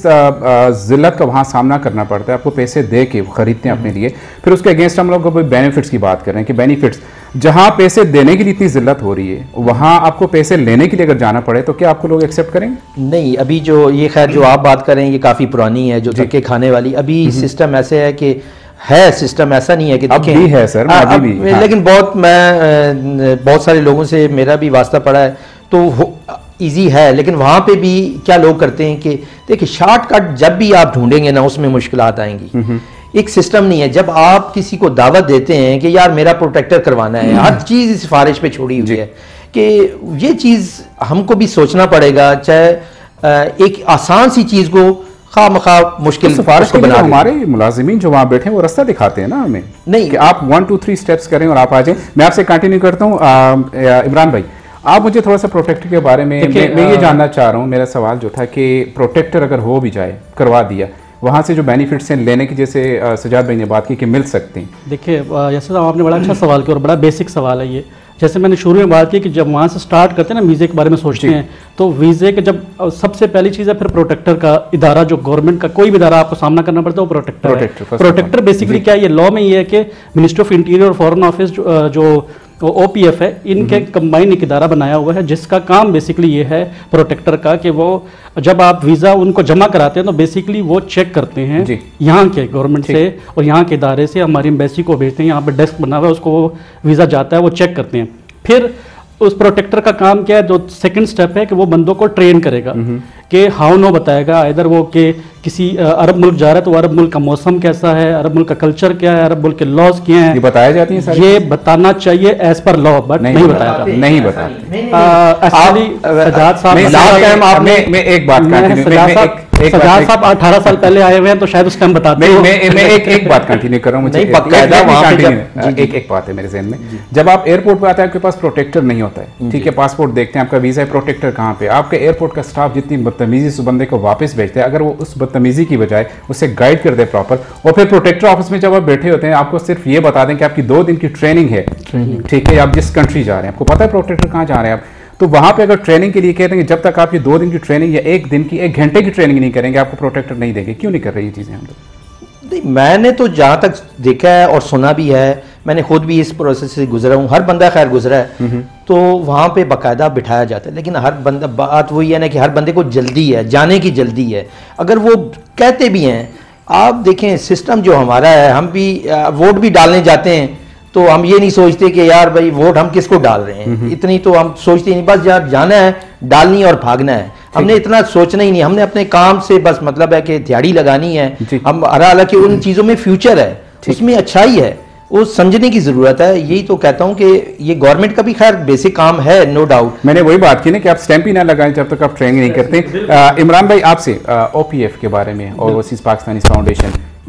ذلت کا وہاں سامنا کرنا پڑتا ہے آپ کو پیسے دے کے خریدتے ہیں اپنے لیے, پھر اس کے اگینسٹ ہم لوگ بینیفٹس کی بات کر رہے ہیں کہ بینیفٹس جہاں پیسے دینے کے لیے اتنی ذلت ہو رہی ہے, وہاں آپ کو پیسے لینے کے لیے اگر جانا پڑے تو کیا آپ کو لوگ ایکسیپٹ کریں گے؟ نہیں, ابھی جو یہ خیر جو آپ بات کر رہے ہیں یہ کافی پرانی ہے, جو دھکے کھانے والی. ابھی سسٹم ایسے ہے کہ ہے سسٹم ایسا نہیں ہے کہ اب بھی ہے سر, ابھی بھی, لیکن بہت میں بہت سارے لوگوں سے میرا بھی واسطہ پڑا ہے تو ایزی ہے, لیکن وہاں پہ بھی کیا لوگ کرتے ہیں کہ دیکھیں شارٹ کٹ جب بھی آپ ڈھونڈیں گے نا اس میں مشکلات آئیں گی. ایک سسٹم نہیں ہے. جب آپ کسی کو دعوت دیتے ہیں کہ یار میرا پروٹیکٹر کروانا ہے, ہر چیز سفارش پہ چھوڑی ہوئی ہے, کہ یہ چیز ہم کو بھی سوچنا پڑے گا, چاہے ایک آسان سی چیز کو خواہ مخواہ مشکل سفارش کو بنا. ہمارے ملازمین جو وہاں بیٹھے ہیں وہ رستہ دکھاتے ہیں نا ہمیں, نہیں کہ آپ ون ٹو تھری اسٹیپس کریں اور آپ آ جائیں. میں آپ سے کنٹینیو کرتا ہوں. عمران بھائی, آپ مجھے تھوڑا سا پروٹیکٹر کے بارے میں میں یہ جاننا چاہ رہا ہوں. میرا سوال جو تھا کہ پروٹیکٹر اگر ہو بھی جائے, کروا دیا, وہاں سے جو بینیفٹس ہیں لینے کی, جیسے سجاد بھائی نے بات کی کہ مل سکتے ہیں. دیکھیے یاسر صاحب آپ نے بڑا اچھا سوال کیا اور بڑا بیسک سوال ہے یہ. جیسے میں نے شروع میں بات کی کہ جب وہاں سے سٹارٹ کرتے ہیں نا ویزے کے بارے میں سوچتے ہیں, تو ویزے کے جب سب سے پہلی چیز ہے پھر پروٹیکٹر کا ادارہ, جو گورنمنٹ کا کوئی بھی ادارہ آپ کو سامنا کرنا پڑتا ہے وہ پروٹیکٹر ہے. پروٹیکٹر بیسکلی کیا, یہ لا میں یہ ہے کہ منسٹری آف انٹیریئر اور فارن آفس جو او پی ایف ہے, ان کے کمبائن ایک ادارہ بنایا ہوا ہے جس کا کام بیسکلی یہ ہے پروٹیکٹر کا کہ وہ جب آپ ویزا ان کو جمع کراتے ہیں تو بیسکلی وہ چیک کرتے ہیں یہاں کے گورنمنٹ سے اور یہاں کے ادارے سے, ہماری ایمبیسی کو بھیجتے ہیں, یہاں پہ ڈیسک بنا ہوا ہے, اس کو وہ ویزا جاتا ہے, وہ چیک کرتے ہیں. پھر اس پروٹیکٹر کا کام کیا ہے, جو سیکنڈ سٹیپ ہے کہ وہ بندوں کو ٹرین کرے گا, کہ ہاؤ نو بتائے گا, ادھر وہ کہ کسی عرب ملک جا رہا ہے تو عرب ملک کا موسم کیسا ہے, عرب ملک کا کلچر کیا ہے, عرب ملک کے لاز کیا ہیں, یہ بتایا جاتی ہیں. یہ بتانا چاہیے ایز پر لا, بٹ نہیں بتایا جاتا. نہیں بتاتے. سجاد صاحب میں ایک بات سجاد صاحب اٹھارہ سال پہلے آئے ہوئے ہیں تو شاید اس ٹائم بتاتے ہیں. میں ایک بات کنٹینیو کر رہا ہوں, مجھے ایک ایک بات ہے میرے ذہن میں. جب آپ ایئرپورٹ پہ آتے ہیں آپ کے پاس پروٹیکٹر نہیں ہوتا ہے, ٹھیک ہے, پاسپورٹ دیکھتے ہیں, آپ کا ویزا ہے, پروٹیکٹر کہاں پہ. آپ کے ایئرپورٹ کا اسٹاف جتنی بدتمیزی سے بندے کو واپس بھیجتے ہیں, اگر وہ اس بدتمیزی کی بجائے اسے گائیڈ کر دے پراپر, اور پھر پروٹیکٹر آفس میں جب آپ بیٹھے ہوتے ہیں آپ کو صرف یہ بتا دیں کہ آپ کی دو دن کی ٹریننگ ہے, ٹھیک ہے, آپ جس کنٹری جا رہے ہیں آپ کو پتا ہے پروٹیکٹر کہاں جا رہے ہیں آپ, تو وہاں پہ اگر ٹریننگ کے لیے کہتے ہیں کہ جب تک آپ یہ دو دن کی ٹریننگ یا ایک دن کی ایک گھنٹے کی ٹریننگ نہیں کریں گے آپ کو پروٹیکٹر نہیں دیں گے. کیوں نہیں کر رہی یہ چیزیں ہم لوگ؟ میں نے تو جہاں تک دیکھا ہے اور سنا بھی ہے, میں نے خود بھی اس پروسیس سے گزرا ہوں, ہر بندہ خیر گزرا ہے, تو وہاں پہ باقاعدہ بٹھایا جاتا ہے. لیکن ہر بندہ, بات وہی ہے نا کہ ہر بندے کو جلدی ہے, جانے کی جلدی ہے. اگر وہ کہتے بھی ہیں, آپ دیکھیں سسٹم جو ہمارا ہے, ہم بھی ووٹ بھی ڈالنے جاتے ہیں تو ہم یہ نہیں سوچتے کہ یار بھائی ووٹ ہم کس کو ڈال رہے ہیں, اتنی تو ہم سوچتے نہیں, بس یار جانا ہے, ڈالنی اور بھاگنا ہے. ہم نے اتنا سوچنا ہی نہیں, ہم نے اپنے کام سے بس مطلب ہے کہ دیہڑی لگانی ہے. ہم حالانکہ ان چیزوں میں فیوچر ہے, اس میں اچھائی ہے, وہ سمجھنے کی ضرورت ہے. یہی تو کہتا ہوں کہ یہ گورنمنٹ کا بھی خیر بیسک کام ہے, نو ڈاؤٹ. میں نے وہی بات کی نا کہ آپ سٹیمپ ہی نہ لگائیں جب تک آپ ٹریننگ نہیں کرتے. عمران بھائی آپ سے او پی ایف کے بارے میں اور اوورسیز پاکستانی فاؤنڈیشن,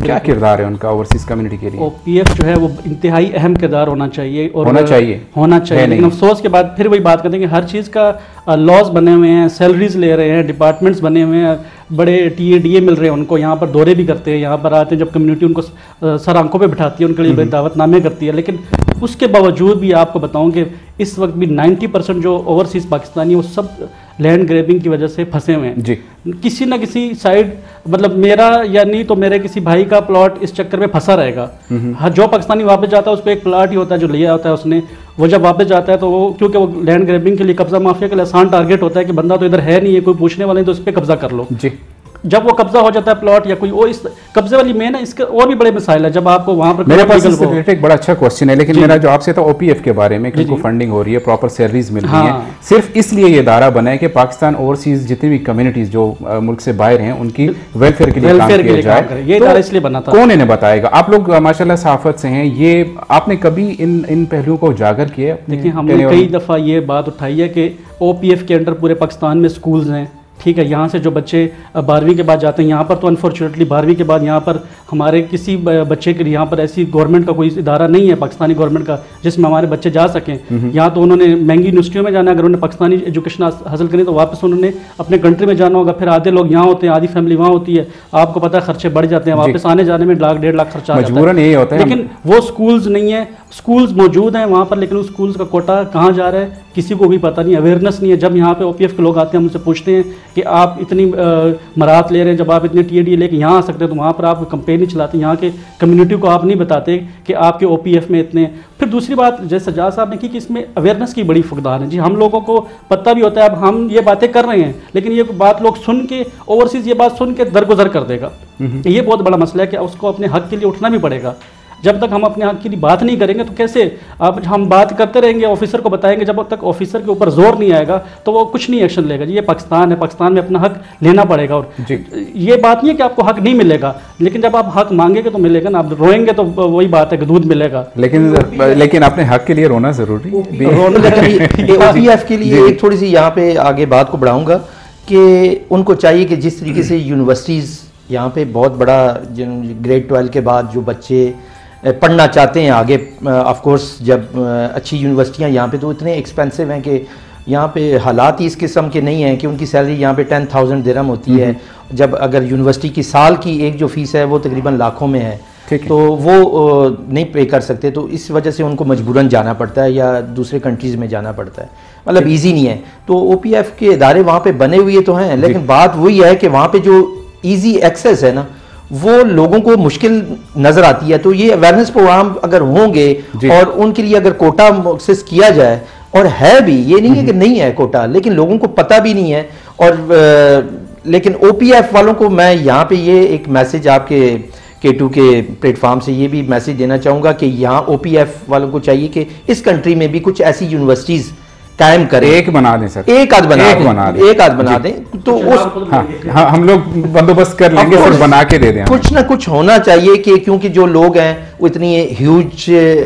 کیا کردار ہے ان کا اوورسیز کمیونٹی کے لیے؟ او پی ایف جو ہے وہ انتہائی اہم کردار ہونا چاہیے اور ہونا چاہیے ہونا چاہیے لیکن افسوس کے بعد پھر وہی بات کرتے ہیں کہ ہر چیز کا لاز بنے ہوئے ہیں, سیلریز لے رہے ہیں, ڈپارٹمنٹس بنے ہوئے ہیں, بڑے ٹی اے ڈی اے مل رہے ہیں ان کو, یہاں پر دورے بھی کرتے ہیں, یہاں پر آتے ہیں, جب کمیونٹی ان کو سر آنکھوں پہ بٹھاتی ہے ان کے لیے دعوت نامے کرتی ہے. لیکن اس کے باوجود بھی آپ کو بتاؤں کہ اس وقت بھی نائنٹی پرسینٹ جو اوورسیز پاکستانی وہ سب لینڈ گریبنگ کی وجہ سے پھنسے ہوئے ہیں. جی کسی نہ کسی سائڈ, مطلب میرا یا نہیں تو میرے کسی بھائی کا پلاٹ اس چکر میں پھنسا رہے گا. جو پاکستانی واپس جاتا ہے اس کو ایک پلاٹ ہی ہوتا ہے جو لیا ہوتا ہے اس نے, وہ جب واپس جاتا ہے تو وہ کیونکہ وہ لینڈ گریبنگ کے لیے, قبضہ مافیا کے لیے آسان ٹارگیٹ ہوتا ہے کہ بندہ تو ادھر ہے نہیں ہے, کوئی پوچھنے والا نہیں تو اس پہ قبضہ کر لو. جی جب وہ قبضہ ہو جاتا ہے پلاٹ یا کوئی وہ اس قبضے والی مین ہے, اس کے اور بھی بڑے مسائل ہیں. جب آپ کو وہاں پر میرے پاس اس سے ریلیٹڈ ایک بڑا اچھا کوسچن ہے, لیکن میرا جو آپ سے تھا او پی ایف کے بارے میں, کہ ان کو فنڈنگ ہو رہی ہے, پراپر سیلریز مل رہی ہیں, صرف اس لیے یہ ادارہ بنا ہے کہ پاکستان اوورسیز جتنی بھی کمیونٹیز جو ملک سے باہر ہیں ان کی ویلفیئر کے لیے کام کیا جائے. یہ ادارہ اس لیے بنا تھا. کون انہیں بتائے گا؟ آپ لوگ ماشاء اللہ صحافت سے ہیں, یہ آپ نے کبھی ان ان پہلوؤں کو اجاگر کیا؟ دیکھیں ہم نے کئی دفعہ یہ بات اٹھائی ہے کہ او پی ایف کے انڈر پورے پاکستان میں اسکولز ہیں, ٹھیک ہے, یہاں سے جو بچے بارہویں کے بعد جاتے ہیں, یہاں پر تو انفارچونیٹلی بارہویں کے بعد یہاں پر ہمارے کسی بچے کے لیے یہاں پر ایسی گورنمنٹ کا کوئی ادارہ نہیں ہے پاکستانی گورنمنٹ کا جس میں ہمارے بچے جا سکیں. یہاں تو انہوں نے مہنگی یونیورسٹیوں میں جانا ہے, اگر انہوں نے پاکستانی ایجوکیشن حاصل کرنی تو واپس انہوں نے اپنے کنٹری میں جانا ہوگا. پھر آدھے لوگ یہاں ہوتے ہیں, آدھی فیملی وہاں ہوتی ہے, آپ کو پتہ ہے خرچے بڑھ جاتے ہیں, واپس آنے جانے میں لاکھ ڈیڑھ لاکھ خرچہ آ جاتا ہے. لیکن وہ اسکولز نہیں ہیں, اسکولز موجود ہیں وہاں پر, لیکن اس اسکولز کا کوٹا کہاں جا رہا ہے کسی کو بھی پتہ نہیں, اویئرنیس نہیں ہے. جب یہاں پہ او پی ایف کے لوگ آتے ہیں ہم ان سے پوچھتے ہیں کہ آپ اتنی مرات لے رہے ہیں, جب آپ اتنے ٹی اے ڈی لے کے یہاں آ سکتے ہیں تو وہاں پر آپ کمپین نہیں چلاتے, یہاں کے کمیونٹی کو آپ نہیں بتاتے کہ آپ کے او پی ایف میں اتنے. پھر دوسری بات جیسے سجاد صاحب نے کی کہ اس میں اویئرنیس کی بڑی فقدان ہے. جی ہم لوگوں کو پتہ بھی ہوتا ہے, اب ہم یہ باتیں کر رہے ہیں, لیکن یہ بات لوگ سن کے, اوورسیز یہ بات سن کے درگزر کر دے گا. یہ بہت بڑا مسئلہ ہے کہ اس کو اپنے حق کے لیے اٹھنا بھی پڑے گا. جب تک ہم اپنے حق کی بات نہیں کریں گے تو کیسے, اب ہم بات کرتے رہیں گے, آفیسر کو بتائیں گے, جب تک آفیسر کے اوپر زور نہیں آئے گا تو وہ کچھ نہیں ایکشن لے گا. جی یہ پاکستان ہے, پاکستان میں اپنا حق لینا پڑے گا. اور یہ بات نہیں ہے کہ آپ کو حق نہیں ملے گا, لیکن جب آپ حق مانگیں گے تو ملے گا نا, آپ روئیں گے تو وہی بات ہے کہ دودھ ملے گا. لیکن لیکن اپنے حق کے لیے رونا ضروری ہے. او پی ایف کے لیے ایک تھوڑی سی یہاں پہ آگے بات کو بڑھاؤں گا کہ ان کو چاہیے کہ جس طریقے سے یونیورسٹیز یہاں پہ بہت بڑا گریڈ ٹویلو کے بعد جو بچے پڑھنا چاہتے ہیں آگے, آف کورس جب اچھی یونیورسٹیاں یہاں پہ تو اتنے ایکسپینسو ہیں کہ یہاں پہ حالات ہی اس قسم کے نہیں ہیں کہ ان کی سیلری یہاں پہ ٹین تھاؤزینڈ درہم ہوتی ہے, جب اگر یونیورسٹی کی سال کی ایک جو فیس ہے وہ تقریباً لاکھوں میں ہے, تو وہ نہیں پے کر سکتے, تو اس وجہ سے ان کو مجبوراً جانا پڑتا ہے یا دوسرے کنٹریز میں جانا پڑتا ہے, مطلب ایزی نہیں ہے. تو او پی ایف کے ادارے وہاں پہ بنے ہوئے تو ہیں, لیکن بات وہی ہے کہ وہاں پہ جو ایزی ایکسیس ہے نا وہ لوگوں کو مشکل نظر آتی ہے. تو یہ اویئرنیس پروگرام اگر ہوں گے اور ان کے لیے اگر کوٹا مخصص کیا جائے, اور ہے بھی, یہ نہیں ہے کہ نہیں ہے کوٹا, لیکن لوگوں کو پتہ بھی نہیں ہے. اور لیکن او پی ایف والوں کو میں یہاں پہ یہ ایک میسج آپ کے کے ٹو کے پلیٹ فارم سے یہ بھی میسج دینا چاہوں گا کہ یہاں او پی ایف والوں کو چاہیے کہ اس کنٹری میں بھی کچھ ایسی یونیورسٹیز قائم کریں, ایک بنا دیں سر, ایک آدھ بنا دیں, ایک آدھ بنا دیں, تو اس ہم لوگ بندوبست کر لیں گے اور بنا کے دے دیں. کچھ نہ کچھ ہونا چاہیے کہ کیونکہ جو لوگ ہیں وہ اتنی ہیوج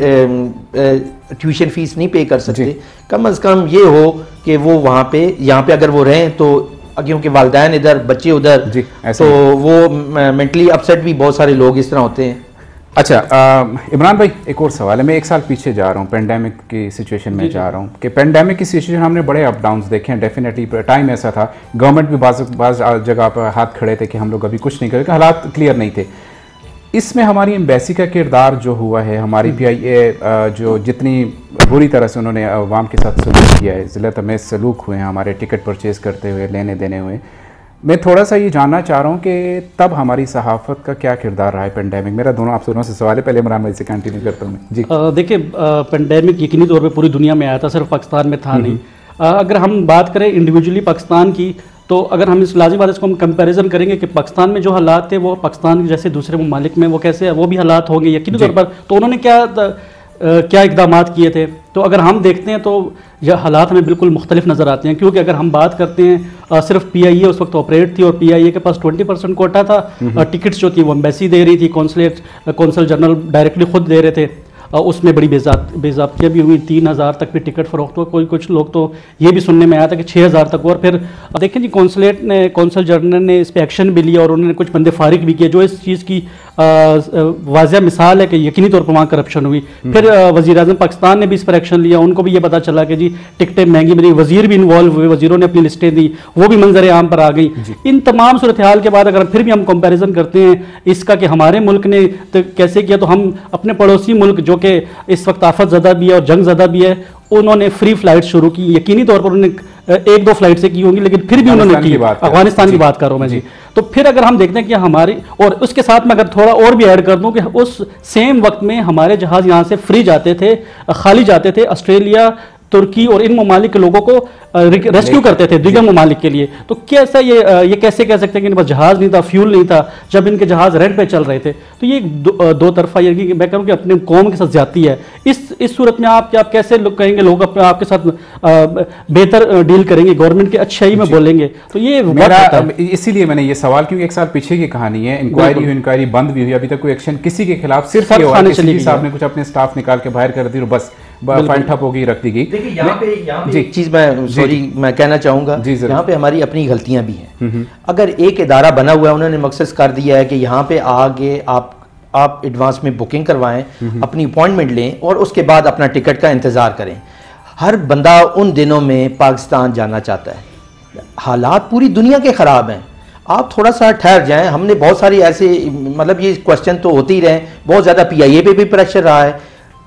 ٹیوشن فیس نہیں پے کر سکتے, کم از کم یہ ہو کہ وہ وہاں پہ, یہاں پہ اگر وہ رہیں تو کیونکہ والدین ادھر بچے ادھر, تو وہ مینٹلی اپسیٹ بھی بہت سارے لوگ اس طرح ہوتے ہیں. اچھا عمران بھائی ایک اور سوال ہے, میں ایک سال پیچھے جا رہا ہوں, پینڈیمک کی سچویشن میں جا رہا ہوں کہ پینڈیمک کی سچویشن ہم نے بڑے اپ ڈاؤنس دیکھے ہیں. ڈیفینیٹلی ٹائم ایسا تھا, گورنمنٹ بھی بعض بعض جگہ پر ہاتھ کھڑے تھے کہ ہم لوگ ابھی کچھ نہیں کریں, حالات کلیئر نہیں تھے. اس میں ہماری ایمبیسی کا کردار جو ہوا ہے, ہماری پی آئی اے جو جتنی بری طرح سے انہوں نے عوام کے ساتھ سلوک کیا ہے, ضلع تمیز سلوک ہوئے ہیں ہمارے ٹکٹ پرچیز کرتے ہوئے, لینے دینے ہوئے, میں تھوڑا سا یہ جاننا چاہ رہا ہوں کہ تب ہماری صحافت کا کیا کردار رہا ہے پینڈیمک. میرا دونوں آپ دونوں سے سوال ہے, پہلے عمران بھائی سے کنٹینیو کرتا ہوں میں. جی دیکھیں پینڈیمک یقینی طور پہ پوری دنیا میں آیا تھا, صرف پاکستان میں تھا نہیں. اگر ہم بات کریں انڈیویجولی پاکستان کی, تو اگر ہم اس لازمی بات اس کو ہم کمپیریزن کریں گے کہ پاکستان میں جو حالات تھے وہ پاکستان کے جیسے دوسرے ممالک میں وہ کیسے وہ بھی حالات ہوں گے یقینی طور پر, تو انہوں نے کیا کیا اقدامات کیے تھے. تو اگر ہم دیکھتے ہیں تو یہ حالات ہمیں بالکل مختلف نظر آتے ہیں, کیونکہ اگر ہم بات کرتے ہیں صرف پی آئی اے اس وقت آپریٹ تھی اور پی آئی اے کے پاس ٹوئنٹی پرسینٹ کوٹا تھا, ٹکٹس جو تھی وہ ایمبیسی دے رہی تھی, کونسلیٹ کونسل جنرل ڈائریکٹلی خود دے رہے تھے, اس میں بڑی بے ضابطیاں بھی ہوئی, تین ہزار تک بھی ٹکٹ فروخت ہوا. کوئی کچھ لوگ تو یہ بھی سننے میں آیا تھا کہ چھ ہزار تک. اور پھر دیکھیں جی کونسلیٹ نے کونسل جنرل نے اس پہ ایکشن بھی لیا اور انہوں نے کچھ بندے فارغ بھی کیے جو اس چیز کی واضح مثال ہے کہ یقینی طور پر وہاں کرپشن ہوئی. پھر وزیر اعظم پاکستان نے بھی اس پر ایکشن لیا, ان کو بھی یہ پتا چلا کہ جی ٹکٹیں مہنگی ملی, وزیر بھی انوالو ہوئے, وزیروں نے اپنی لسٹیں دی, وہ بھی منظر عام پر آ گئی. ان تمام صورتحال کے بعد اگر پھر بھی ہم کمپیریزن کرتے ہیں اس کا کہ ہمارے ملک نے کیسے کیا, تو ہم اپنے پڑوسی ملک جو کہ اس وقت آفت زدہ بھی ہے اور جنگ زدہ بھی ہے, انہوں نے فری فلائٹ شروع کی. یقینی طور پر انہوں نے ایک دو فلائٹ سے کی ہوں گی لیکن پھر بھی انہوں نے کی. افغانستان کی بات کر رہا ہوں میں جی. تو پھر اگر ہم دیکھتے ہیں کہ ہماری, اور اس کے ساتھ میں اگر تھوڑا اور بھی ایڈ کر دوں کہ اس سیم وقت میں ہمارے جہاز یہاں سے فری جاتے تھے, خالی جاتے تھے آسٹریلیا, ترکی اور ان ممالک کے لوگوں کو ریسکیو کرتے تھے دیگر ممالک کے لیے. تو کیسا یہ یہ کیسے کہہ سکتے ہیں کہ ان کے پاس جہاز نہیں تھا, فیول نہیں تھا جب ان کے جہاز رینٹ پہ چل رہے تھے؟ تو یہ دو, دو طرفہ یہ میں کہوں کہ اپنے قوم کے ساتھ زیادتی ہے. اس اس صورت میں آپ آپ کیسے لوگ کہیں گے لوگ اپنے آپ کے ساتھ بہتر ڈیل کریں گے, گورنمنٹ کی اچھائی میں بولیں گے؟ تو یہ میرا اسی لیے میں نے یہ سوال, کیونکہ ایک سال پیچھے کی کہانی ہے, انکوائری ہوئی, انکوائری بند بھی ہوئی, ابھی تک کوئی ایکشن کسی کے خلاف صرف یہ ہوا کہ صاحب نے کچھ اپنے اسٹاف نکال کے باہر کر دی اور بس فائل ٹھپ ہو گئی, رکھ دی گئی. دیکھیں یہاں پہ یہاں پہ ایک چیز میں سوری میں کہنا چاہوں گا, یہاں پہ ہماری اپنی غلطیاں بھی ہیں. اگر ایک ادارہ بنا ہوا ہے, انہوں نے مقصد کر دیا ہے کہ یہاں پہ آگے آپ آپ ایڈوانس میں بکنگ کروائیں, اپنی اپوائنٹمنٹ لیں اور اس کے بعد اپنا ٹکٹ کا انتظار کریں. ہر بندہ ان دنوں میں پاکستان جانا چاہتا ہے, حالات پوری دنیا کے خراب ہیں, آپ تھوڑا سا ٹھہر جائیں. ہم نے بہت ساری ایسے مطلب یہ کوشچن تو ہوتے ہی رہے, بہت زیادہ پی آئی اے پہ بھی پریشر رہا ہے,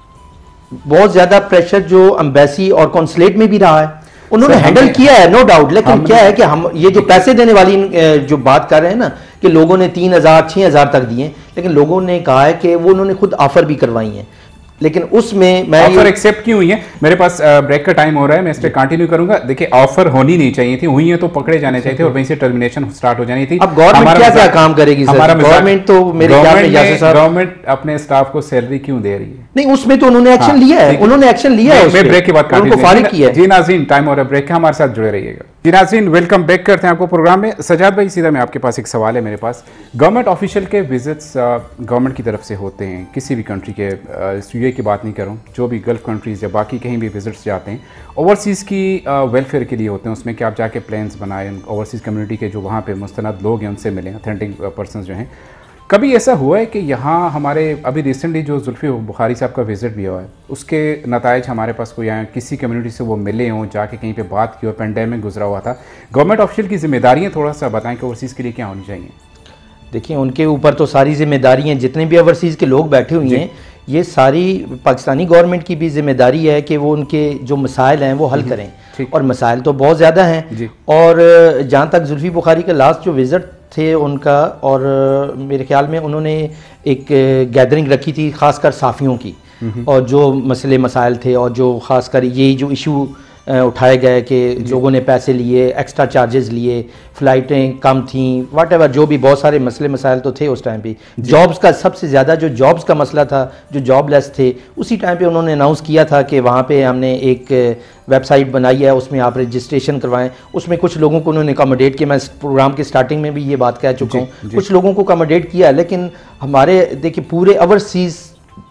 بہت زیادہ پریشر جو امبیسی اور کونسلیٹ میں بھی رہا ہے, انہوں نے ہینڈل کیا ہے نو ڈاؤٹ. لیکن کیا ہے کہ ہم یہ جو پیسے دینے والی جو بات کر رہے ہیں نا کہ لوگوں نے تین ہزار چھ ہزار تک دیے, لیکن لوگوں نے کہا ہے کہ وہ انہوں نے خود آفر بھی کروائی ہیں, لیکن اس میں میں آفر ایکسیپٹ کی ہوئی ہیں. میرے پاس بریک کا ٹائم ہو رہا ہے, میں اس پہ کنٹینیو کروں گا. دیکھیں آفر ہونی نہیں چاہیے تھی, ہوئی ہیں تو پکڑے جانے چاہیے تھے اور وہیں سے ٹرمینیشن سٹارٹ ہو جانی تھی. اب گورنمنٹ کیا کیا کام کرے گی؟ گورنمنٹ تو میرے خیال میں یاسر صاحب گورنمنٹ اپنے اسٹاف کو سیلری کیوں دے رہی ہے؟ نہیں, اس میں تو انہوں نے ایکشن لیا ہے, انہوں نے ایکشن لیا ہے, میں بریک کے بعد ان کو فارغ کیا ہے. جی ناظرین ٹائم ہو رہا ہے بریک کا, ہمارے ساتھ جڑے رہیے گا. جی ناظرین ویلکم بیک کرتے ہیں آپ کو پروگرام میں. سجاد بھائی سیدھا میں آپ کے پاس ایک سوال ہے میرے پاس. گورنمنٹ آفیشیل کے وزٹس گورنمنٹ کی طرف سے ہوتے ہیں کسی بھی کنٹری کے, یو اے کی بات نہیں کروں, جو بھی گلف کنٹریز یا باقی کہیں بھی وزٹس جاتے ہیں, اوورسیز کی ویلفیئر کے لیے ہوتے ہیں. اس میں کہ آپ جا کے پلانس بنائیں, اوورسیز کمیونٹی کے جو وہاں پہ مستند لوگ ہیں ان سے ملیں, اتھینٹک پرسنز جو ہیں. کبھی ایسا ہوا ہے کہ یہاں ہمارے ابھی ریسنٹلی جو زلفی بخاری صاحب کا وزٹ بھی ہوا ہے, اس کے نتائج ہمارے پاس کوئی آئے, کسی کمیونٹی سے وہ ملے ہوں, جا کے کہیں پہ بات کی ہو, پینڈیمک گزرا ہوا تھا, گورنمنٹ آفیشیل کی ذمہ داریاں تھوڑا سا بتائیں کہ اوورسیز کے لیے کیا ہونی چاہیے؟ دیکھیں ان کے اوپر تو ساری ذمہ داری ہیں, جتنے بھی اوورسیز کے لوگ بیٹھے ہوئے ہیں, یہ ساری پاکستانی گورنمنٹ کی بھی ذمہ داری ہے کہ وہ ان کے جو مسائل ہیں وہ حل کریں, اور مسائل تو بہت زیادہ ہیں. اور جہاں تک زلفی بخاری کا لاسٹ جو وزٹ تھے ان کا, اور میرے خیال میں انہوں نے ایک گیدرنگ رکھی تھی خاص کر صحافیوں کی, اور جو مسئلے مسائل تھے اور جو خاص کر یہ جو ایشو اٹھائے گئے کہ لوگوں نے پیسے لیے, ایکسٹرا چارجز لیے, فلائٹیں کم تھیں, واٹ ایور جو بھی بہت سارے مسئلے مسائل تو تھے اس ٹائم پہ. جابز کا سب سے زیادہ جو جابز کا مسئلہ تھا, جو جاب لیس تھے, اسی ٹائم پہ انہوں نے اناؤنس کیا تھا کہ وہاں پہ ہم نے ایک ویب سائٹ بنائی ہے, اس میں آپ رجسٹریشن کروائیں. اس میں کچھ لوگوں کو انہوں نے اکاموڈیٹ کیا, میں اس پروگرام کے سٹارٹنگ میں بھی یہ بات کہہ چکا ہوں, کچھ لوگوں کو اکاموڈیٹ کیا. لیکن ہمارے دیکھیں پورے اوورسیز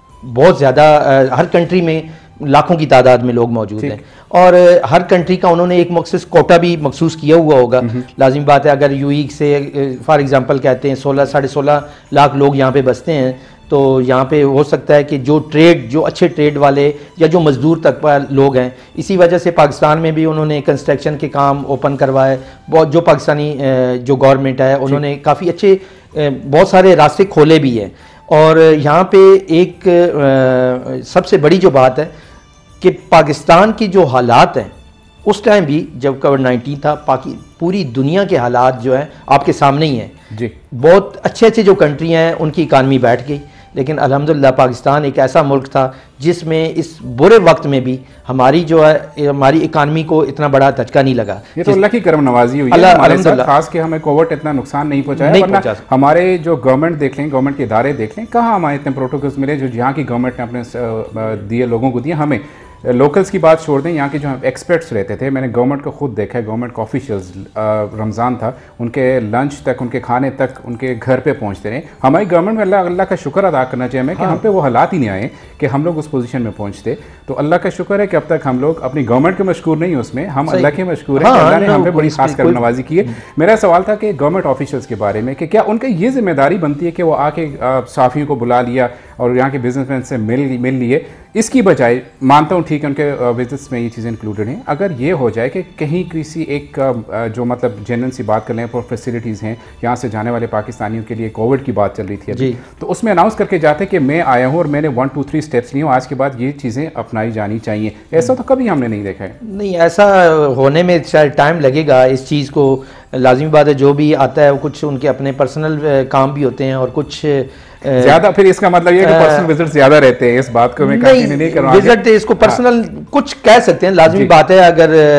بہت زیادہ ہر کنٹری میں لاکھوں کی تعداد میں لوگ موجود ہیں, اور ہر کنٹری کا انہوں نے ایک مخصوص کوٹا بھی مخصوص کیا ہوا ہوگا. لازم بات ہے اگر یو ای سے فار ایگزامپل کہتے ہیں سولہ ساڑھے سولہ لاکھ لوگ یہاں پہ بستے ہیں, تو یہاں پہ ہو سکتا ہے کہ جو ٹریڈ جو اچھے ٹریڈ والے یا جو مزدور تک لوگ ہیں, اسی وجہ سے پاکستان میں بھی انہوں نے کنسٹرکشن کے کام اوپن کروائے. بہت جو پاکستانی جو گورنمنٹ ہے انہوں نے کافی اچھے بہت سارے راستے کھولے بھی ہیں. اور یہاں پہ ایک سب سے بڑی جو بات ہے کہ پاکستان کی جو حالات ہیں اس ٹائم بھی جب کووڈ نائنٹین تھا, پاکی پوری دنیا کے حالات جو ہیں آپ کے سامنے ہی ہیں. جی بہت اچھے اچھے جو کنٹری ہیں ان کی اکانومی بیٹھ گئی, لیکن الحمدللہ پاکستان ایک ایسا ملک تھا جس میں اس برے وقت میں بھی ہماری جو ہے ہماری اکانومی کو اتنا بڑا دھچکا نہیں لگا. یہ تو اللہ کی کرم نوازی ہوئی ہے ہمارے ساتھ, خاص کہ ہمیں کووڈ اتنا نقصان نہیں پہنچایا, ورنہ ہمارے جو گورنمنٹ دیکھ لیں, گورنمنٹ کے ادارے دیکھ لیں, کہاں ہمارے اتنے پروٹوکولز ملے جو جہاں کی گورنمنٹ نے اپنے دیے لوگوں کو دیے. ہمیں लोकल्स की बात छोड़ दें, यहाँ के जो एक्सपर्ट्स रहते थे, मैंने गवर्नमेंट को खुद देखा है, गवर्नमेंट के ऑफिशियल्स रमज़ान था, उनके लंच तक, उनके खाने तक उनके घर पे पहुँचते रहे। हमारी गवर्नमेंट में अल्लाह अल्लाह का शुक्र अदा करना चाहिए हमें कि हम पे वो हालात ही नहीं आए कि हम लोग उस पोजीशन में पहुँचते। तो अल्लाह का शुक्र है कि अब तक हम लोग अपनी गवर्नमेंट के मशकूर नहीं, उसमें हम अल्लाह के मशकूर हैं कि अल्लाह ने हम पे बड़ी खास कर नवाजी की है। मेरा सवाल था कि गवर्नमेंट ऑफिशियल्स के बारे में कि क्या उनकी ये जिम्मेदारी बनती है कि वो आके सहाफ़ियों को बुला लिया और यहाँ के बिजनेसमैन से मिल मिल लिए, इसकी बजाय मानता हूँ ठीक है उनके विजिट्स में ये चीज़ें इंक्लूडेड हैं, अगर ये हो जाए कि कहीं किसी एक जो मतलब जेन्युइन सी बात कर लें, पर फैसिलिटीज़ हैं यहाँ से जाने वाले पाकिस्तानियों के लिए, कोविड की बात चल रही थी अभी, तो उसमें अनाउंस करके जाते कि मैं आया हूँ और मैंने वन टू थ्री स्टेप्स लिए हूँ, आज के बाद ये चीज़ें अपनाई जानी चाहिए। ऐसा तो कभी हमने नहीं देखा है। नहीं, ऐसा होने में शायद टाइम लगेगा। इस चीज़ को लाजमी बात है, जो भी आता है वो कुछ उनके अपने पर्सनल काम भी होते हैं और कुछ ज्यादा, फिर इसका मतलब ये है कि पर्सनल विजिट ज्यादा रहते हैं। इस बात को मैं कंटिन्यू नहीं कर रहा हूं। विजिट इसको पर्सनल कुछ कह सकते हैं, लाजमी बात है।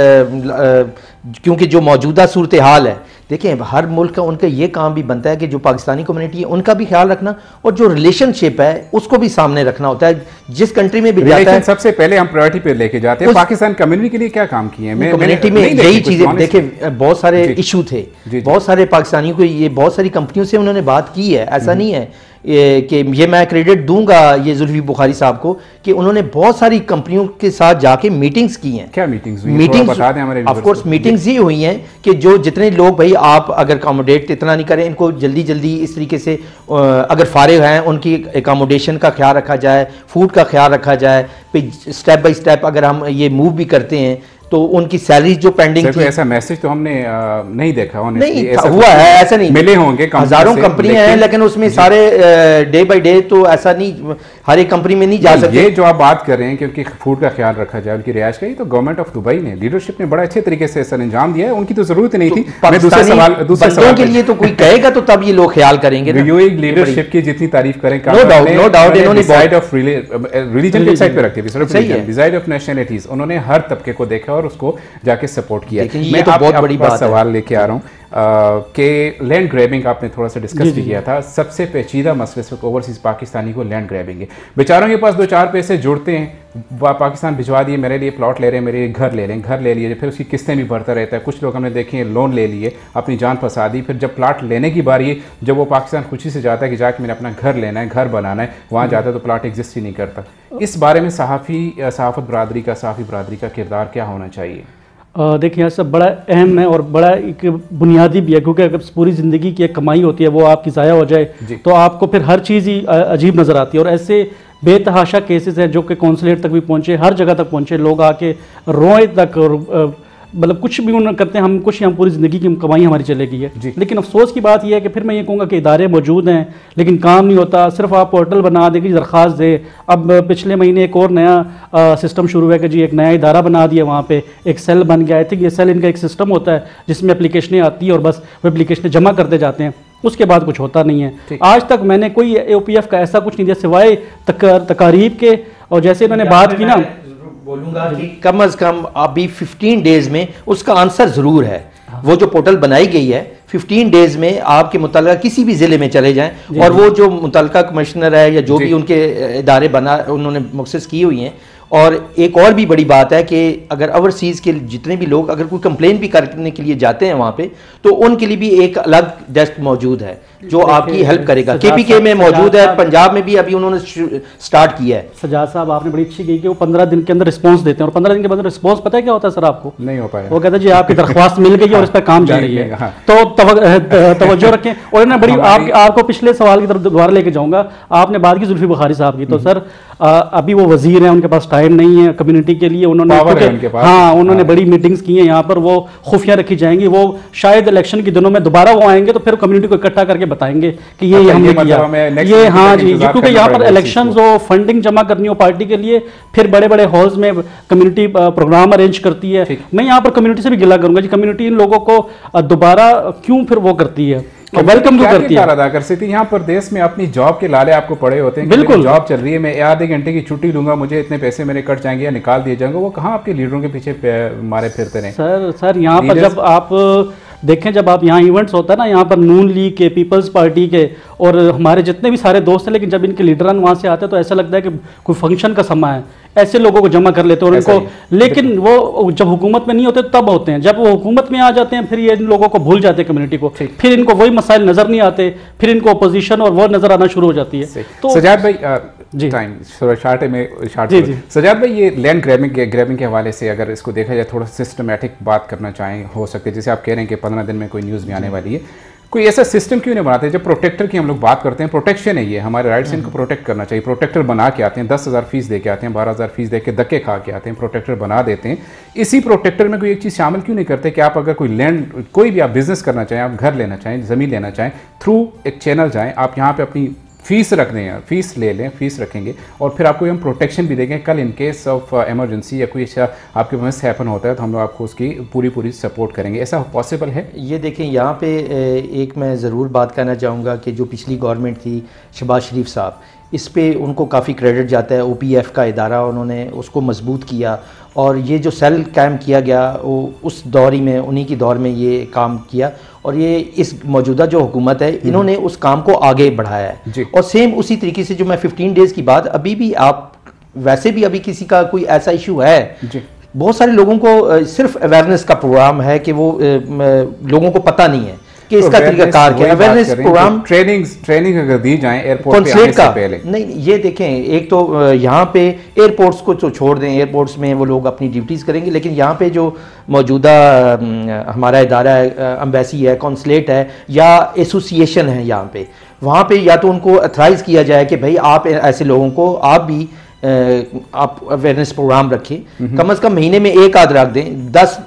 अगर क्योंकि जो मौजूदा सूरत हाल है, देखिए हर मुल्क का उनका ये काम भी बनता है कि जो पाकिस्तानी कम्युनिटी है उनका भी ख्याल रखना और जो रिलेशनशिप है उसको भी सामने रखना होता है। जिस कंट्री में भी जाता है सबसे पहले हम प्रायोरिटी पे लेके जाते हैं। पाकिस्तान कम्युनिटी के लिए क्या काम किए हैं कम्युनिटी में, यही चीजें देखिए, बहुत सारे इशू थे, बहुत सारे पाकिस्तानियों को, ये बहुत सारी कंपनियों से उन्होंने बात की है। ऐसा नहीं है कि ये मैं क्रेडिट दूंगा ये जुल्फी बुखारी साहब को कि उन्होंने बहुत सारी कंपनियों के साथ जाके मीटिंग्स की हैं। क्या मीटिंग्स हुई? मीटिंग्स बता दें हमारे। ऑफ कोर्स मीटिंग्स ये हुई हैं कि जो जितने लोग, भाई आप अगर अकोमोडेट इतना नहीं करें, इनको जल्दी जल्दी इस तरीके से अगर फारिग हैं उनकी अकोमोडेशन का ख्याल रखा जाए, फूड का ख्याल रखा जाए, फिर स्टेप बाय स्टेप अगर हम ये मूव भी करते हैं तो उनकी सैलरी जो पेंडिंग थी। ऐसा मैसेज तो हमने आ, नहीं देखा, नहीं ऐसा हुआ है, ऐसा नहीं मिले होंगे, हजारों कंपनियां हैं, लेकिन उसमें सारे डे बाय डे तो ऐसा नहीं, हर एक कंपनी में नहीं जा सकते। ये जो आप बात कर रहे हैं कि उनकी फूड का ख्याल रखा जाए, उनकी रिहाइश का, ये तो गवर्नमेंट ऑफ दुबई ने, लीडरशिप ने बड़ा अच्छे तरीके से सर अंजाम दिया है, उनकी तो जरूरत नहीं थी। मैं दूसरे सवाल दूसरे सवाल के लिए तो कोई कहेगा तो तब ये लोग ख्याल करेंगे। लीडरशिप की जितनी तारीफ करें, नो डाउट नो डाउट इन्होंने डिसाइड ऑफ रिलीजन की साइड पे रखी है, डिसाइड ऑफ नेशनलिटीज, उन्होंने हर तबके को देखा और उसको जाके सपोर्ट किया। मैं तो बहुत बड़ी बात सवाल लेके आ रहा हूँ कि लैंड ग्रैबिंग आपने थोड़ा सा डिस्कस भी किया था। सबसे पेचीदा मसले इस वक्त ओवरसीज पाकिस्तानी को लैंड ग्रैबिंग है। बेचारों के पास दो चार पैसे जुड़ते हैं, पाकिस्तान भिजवा दिए, मेरे लिए प्लॉट ले रहे हैं, मेरे लिए घर ले लें, घर ले लिए, फिर उसकी किस्तें भी भरता रहता है। कुछ लोग हमने देखे हैं लोन ले लिए, अपनी जान फंसा दी, फिर जब प्लाट लेने की बारी है, जब वो पाकिस्तान खुशी से जाता है कि जाके मैंने अपना घर लेना है, घर बनाना है, वहाँ जाता है तो प्लाट एग्जिस्ट ही नहीं करता। इस बारे में सहाफ़ी सहाफ़त बरादरी का सहाफ़ी बरादरी का किरदार क्या होना चाहिए? देखिए यह सब बड़ा अहम है और बड़ा एक बुनियादी भी है, क्योंकि अगर पूरी ज़िंदगी की एक कमाई होती है वो आपकी ज़ाया हो जाए तो आपको फिर हर चीज़ ही अजीब नज़र आती है। और ऐसे बेतहाशा केसेस हैं जो कि कौंसलेट तक भी पहुँचे, हर जगह तक पहुँचे, लोग आके रोए तक और मतलब कुछ भी उन्होंने करते हैं, हम कुछ हम पूरी ज़िंदगी की कमाई हमारी चलेगी है। लेकिन अफसोस की बात यह है कि फिर मैं ये कहूँगा कि इदारे मौजूद हैं लेकिन काम नहीं होता। सिर्फ आप पोर्टल बना दें कि दरख्वास्त दे। अब पिछले महीने एक और नया आ, सिस्टम शुरू हुआ कि जी एक नया इदारा बना दिया, वहाँ पे एक सेल बन गया। आई थिंक ये सेल इनका एक सिस्टम होता है जिसमें एप्लीकेशनें आती है और बस वो एप्लीकेशनें जमा करते जाते हैं, उसके बाद कुछ होता नहीं है। आज तक मैंने कोई ए ओ पी एफ का ऐसा कुछ नहीं दिया सिवाय तकारीब के। और जैसे इन्होंने बात की ना, बोलूँगा कि कम अज़ कम अभी फिफ्टीन डेज़ में उसका आंसर ज़रूर है। वो जो पोर्टल बनाई गई है फिफ्टीन डेज़ में आपके मुतल्लिका किसी भी ज़िले में चले जाएं और वो जो मुतल्लिका कमिश्नर है या जो भी उनके इदारे बना उन्होंने मुख्तस की हुई हैं। और एक और भी बड़ी बात है कि अगर ओवरसीज़ के जितने भी लोग अगर कोई कंप्लेन भी करने के लिए जाते हैं वहाँ पे, तो उनके लिए भी एक अलग डेस्क मौजूद है जो आपकी हेल्प करेगा। के पी के में मौजूद है, पंजाब में भी अभी उन्होंने स्टार्ट किया है। सजाद साहब आपने बड़ी अच्छी कही कि वो पंद्रह दिन के अंदर रिस्पांस देते हैं और पंद्रह दिन के बाद रिस्पांस पता है क्या होता है सर आपको? नहीं हो पाया। वो कहते हैं जी आपकी दरख्वास्त मिल गई है और इस पर काम जारी है, तो तवज्जो रखें। और ना बड़ी आप, आपको पिछले सवाल की तरफ दोबारा लेके जाऊंगा। आपने बात की जुल्फी बुखारी साहब की, तो सर अभी वो वजीर हैं, उनके पास टाइम नहीं है कम्युनिटी के लिए। उन्होंने हाँ उन्होंने बड़ी मीटिंग्स की हैं यहाँ पर, वो खुफिया रखी जाएंगी। वो शायद इलेक्शन के दिनों में दोबारा वो आएंगे तो फिर कम्युनिटी को इकट्ठा करके बताएंगे कि ये ये हमने किया ये। हाँ जी, क्योंकि यहाँ पर इलेक्शंस हो, फंडिंग जमा करनी हो पार्टी के लिए, फिर बड़े बड़े हॉल्स में कम्युनिटी प्रोग्राम अरेंज करती है। मैं यहाँ पर कम्युनिटी से भी गिला करूंगा जी, कम्युनिटी इन लोगों को दोबारा क्यों फिर वो करती है, वेलकम तो करती है। अदा कर सकती है। यहाँ प्रदेश में अपनी जॉब के लाले आपको पड़े होते हैं, बिल्कुल जॉब चल रही है, मैं आधे घंटे की छुट्टी लूंगा, मुझे इतने पैसे मेरे कट जाएंगे या निकाल दिए जाएंगे। वो कहाँ आपके लीडरों के पीछे मारे फिरते रहे? सर सर यहाँ पर जब आप देखें, जब आप यहाँ इवेंट्स होता है ना, यहाँ पर नून लीग के, पीपल्स पार्टी के اور ہمارے جتنے بھی سارے دوست ہیں، لیکن جب ان کے لیڈران وہاں سے آتے ہیں تو ایسا لگتا ہے کہ کوئی فنکشن کا سما ہے، ایسے لوگوں کو جمع کر لیتے ہیں اور ان کو، لیکن وہ جب حکومت میں نہیں ہوتے تب ہوتے ہیں، جب وہ حکومت میں آ جاتے ہیں پھر یہ ان لوگوں کو بھول جاتے ہیں کمیونٹی کو، پھر ان کو وہی مسائل نظر نہیں آتے، پھر ان کو اپوزیشن اور وہ نظر آنا شروع ہو جاتی ہے. تو سجاد بھائی جی شارٹ میں شارٹ سجاد بھائی یہ لینڈ گریبنگ گریبنگ کے حوالے سے اگر اس کو دیکھا جائے تھوڑا سسٹمیٹک بات کرنا چاہیں ہو سکتے، جیسے آپ کہہ رہے ہیں کہ پندرہ دن میں کوئی نیوز بھی آنے والی ہے، کوئی ایسا سسٹم کیوں نہیں بناتے؟ جب پروٹیکٹر کی ہم لوگ بات کرتے ہیں، پروٹیکشن ہے یہ ہمارے رائٹس، ان کو پروٹیکٹ کرنا چاہیے. پروٹیکٹر بنا کے آتے ہیں، دس ہزار فیس دے کے آتے ہیں، بارہ ہزار فیس دے کے دکے کھا کے آتے ہیں، پروٹیکٹر بنا دیتے ہیں. اسی پروٹیکٹر میں کوئی ایک چیز شامل کیوں نہیں کرتے کہ آپ اگر کوئی لینڈ کوئی بھی آپ بزنس کرنا چاہیں، آپ گھر لینا چاہیں، زمین لینا چاہیں، تھرو ایک چینل جائیں، آپ یہاں پہ اپنی فیس رکھ دیں، فیس لے لیں، فیس رکھیں گے اور پھر آپ کو ہم پروٹیکشن بھی دیں گے. کل ان کیس آف ایمرجنسی یا کوئی ایسا آپ کے پاس ہیپن ہوتا ہے تو ہم لوگ آپ کو اس کی پوری پوری سپورٹ کریں گے. ایسا پاسبل ہے؟ یہ دیکھیں یہاں پہ ایک میں ضرور بات کرنا چاہوں گا کہ جو پچھلی گورنمنٹ تھی شہباز شریف صاحب، اس پہ ان کو کافی کریڈٹ جاتا ہے. او پی ایف کا ادارہ انہوں نے اس کو مضبوط کیا اور یہ جو سیل قائم کیا گیا وہ اس دور ہی میں انہی کی دور میں یہ کام کیا اور یہ اس موجودہ جو حکومت ہے انہوں نے اس کام کو آگے بڑھایا ہے جی. اور سیم اسی طریقے سے جو میں ففٹین ڈیز کی بات ابھی بھی آپ ویسے بھی ابھی کسی کا کوئی ایسا ایشو ہے جی. بہت سارے لوگوں کو صرف اویئرنیس کا پروگرام ہے کہ وہ لوگوں کو پتہ نہیں ہے کہ اس کا طریقہ کار کیا. اویئرنیس پروگرام ٹریننگ ٹریننگ اگر دی جائیں ایئرپورٹ پہ آنے سے پہلے نہیں، یہ دیکھیں ایک تو یہاں پہ ایئرپورٹس کو تو چھوڑ دیں، ایئرپورٹس میں وہ لوگ اپنی ڈیوٹیز کریں گے، لیکن یہاں پہ جو موجودہ ہمارا ادارہ ہے، امبیسی ہے، کونسلیٹ ہے یا ایسوسیشن ہے یہاں پہ، وہاں پہ یا تو ان کو اتھرائز کیا جائے کہ بھائی آپ ایسے لوگوں کو آپ بھی آپ اویئرنیس پروگرام رکھیں، کم از کم مہینے میں ایک آدھ رکھ دیں، دس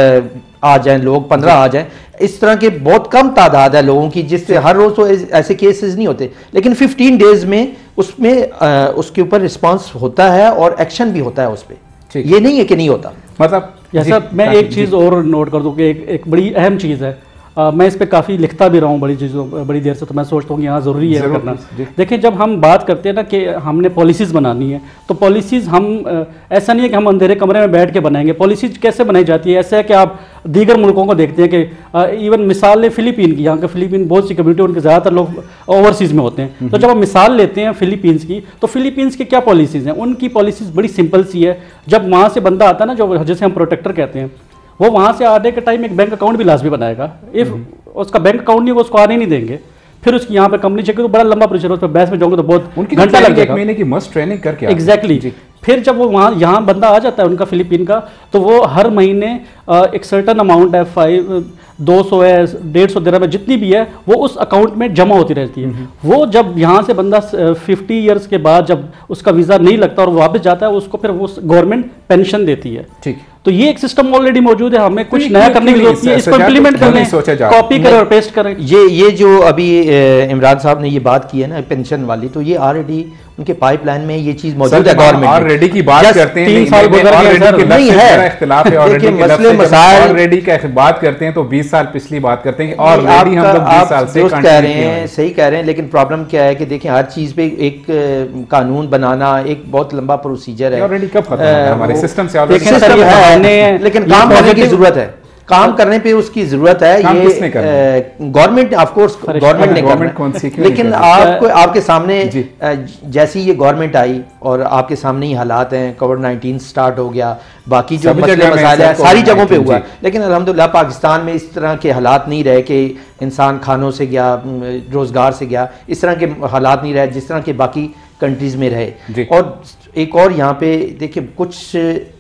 آ جائیں لوگ، پندرہ آ جائیں. اس طرح کے بہت کم تعداد ہے لوگوں کی جس سے ہر روز تو ایسے کیسز نہیں ہوتے، لیکن ففٹین ڈیز میں اس میں اس کے اوپر رسپانس ہوتا ہے اور ایکشن بھی ہوتا ہے اس پہ. یہ نہیں ہے کہ نہیں ہوتا. مطلب جیسا میں ایک چیز اور نوٹ کر دوں کہ ایک بڑی اہم چیز ہے، میں اس پہ کافی لکھتا بھی رہا ہوں بڑی چیزوں بڑی دیر سے، تو میں سوچتا ہوں کہ یہاں ضروری ہے کرنا. دیکھیں جب ہم بات کرتے ہیں نا کہ ہم نے پالیسیز بنانی ہے تو پالیسیز ہم ایسا نہیں ہے کہ ہم اندھیرے کمرے میں بیٹھ کے بنائیں گے. پالیسیز کیسے بنائی جاتی ہے؟ ایسا ہے کہ آپ دیگر ملکوں کو دیکھتے ہیں کہ ایون مثال لیں فلپین کی، یہاں کے فلپین بہت سی کمیونٹی ان کے زیادہ تر لوگ اوورسیز میں ہوتے ہیں، تو جب ہم مثال لیتے ہیں فلپینس کی تو فلپینس کی کیا پالیسیز ہیں؟ ان کی پالیسیز بڑی سمپل سی ہے. جب وہاں سے بندہ آتا ہے نا جو جسے ہم پروٹیکٹر کہتے ہیں، وہ وہاں سے آنے کے ٹائم ایک بینک اکاؤنٹ بھی لازمی بنائے گا. اف اس کا بینک اکاؤنٹ نہیں وہ اس کو آنے نہیں دیں گے، پھر اس کی یہاں پہ کمپنی چیک، تو بڑا لمبا پروسیجر ہے، اس پہ بحث میں جاؤں گا تو بہت گھنٹہ لگ جائے گا. ایک مہینے کی مست ٹریننگ کر کے ایگزیکٹلی. پھر جب وہ وہاں یہاں بندہ آ جاتا ہے ان کا فلپین کا، تو وہ ہر مہینے ایک سرٹن اماؤنٹ ہے، فائیو دو سو ہے، ڈیڑھ سو درہم ہے، جتنی بھی ہے وہ اس اکاؤنٹ میں جمع ہوتی رہتی ہے. وہ جب یہاں سے بندہ ففٹی ایئرس کے بعد جب اس کا ویزا نہیں لگتا اور واپس جاتا ہے، اس کو پھر وہ گورنمنٹ پینشن دیتی ہے. ٹھیک، تو یہ ایک سسٹم آلریڈی موجود ہے، ہمیں کچھ نیا کرنے کی ضرورت ہے، اس کو امپلیمنٹ کریں، کاپی کریں اور پیسٹ کریں. یہ یہ جو ابھی عمران صاحب نے یہ بات کی ہے نا پینشن والی، تو یہ آلریڈی ان کے پائپ لائن میں یہ چیز موجود ہے. گورنمنٹ آلریڈی کی بات کرتے ہیں، تین سال گزر گئے نہیں ہے اختلاف ہے، مسئلے مسائل آلریڈی کا بات کرتے ہیں تو بیس سال پچھلی بات کرتے ہیں، اور آلریڈی ہم لوگ بیس سال سے کہہ رہے ہیں، صحیح کہہ رہے ہیں. لیکن پرابلم کیا ہے کہ دیکھیں ہر چیز پہ ایک قانون بنانا ایک بہت لمبا پروسیجر ہے. آلریڈی کب ختم ہے ہمارے سسٹم سے؟ لیکن کام کرنے کی ضرورت ہے، کام کرنے پہ اس کی ضرورت ہے. یہ گورنمنٹ آف کورس گورنمنٹ نے کرنا، لیکن آپ کو آپ کے سامنے جیسی یہ گورنمنٹ آئی اور آپ کے سامنے ہی حالات ہیں، کووڈ نائنٹین سٹارٹ ہو گیا، باقی جو مسئلے مسائل ہیں ساری جگہوں پہ ہوا، لیکن الحمدللہ پاکستان میں اس طرح کے حالات نہیں رہے کہ انسان کھانوں سے گیا، روزگار سے گیا، اس طرح کے حالات نہیں رہے جس طرح کے باقی کنٹریز میں رہے. اور ایک اور یہاں پہ دیکھیں کچھ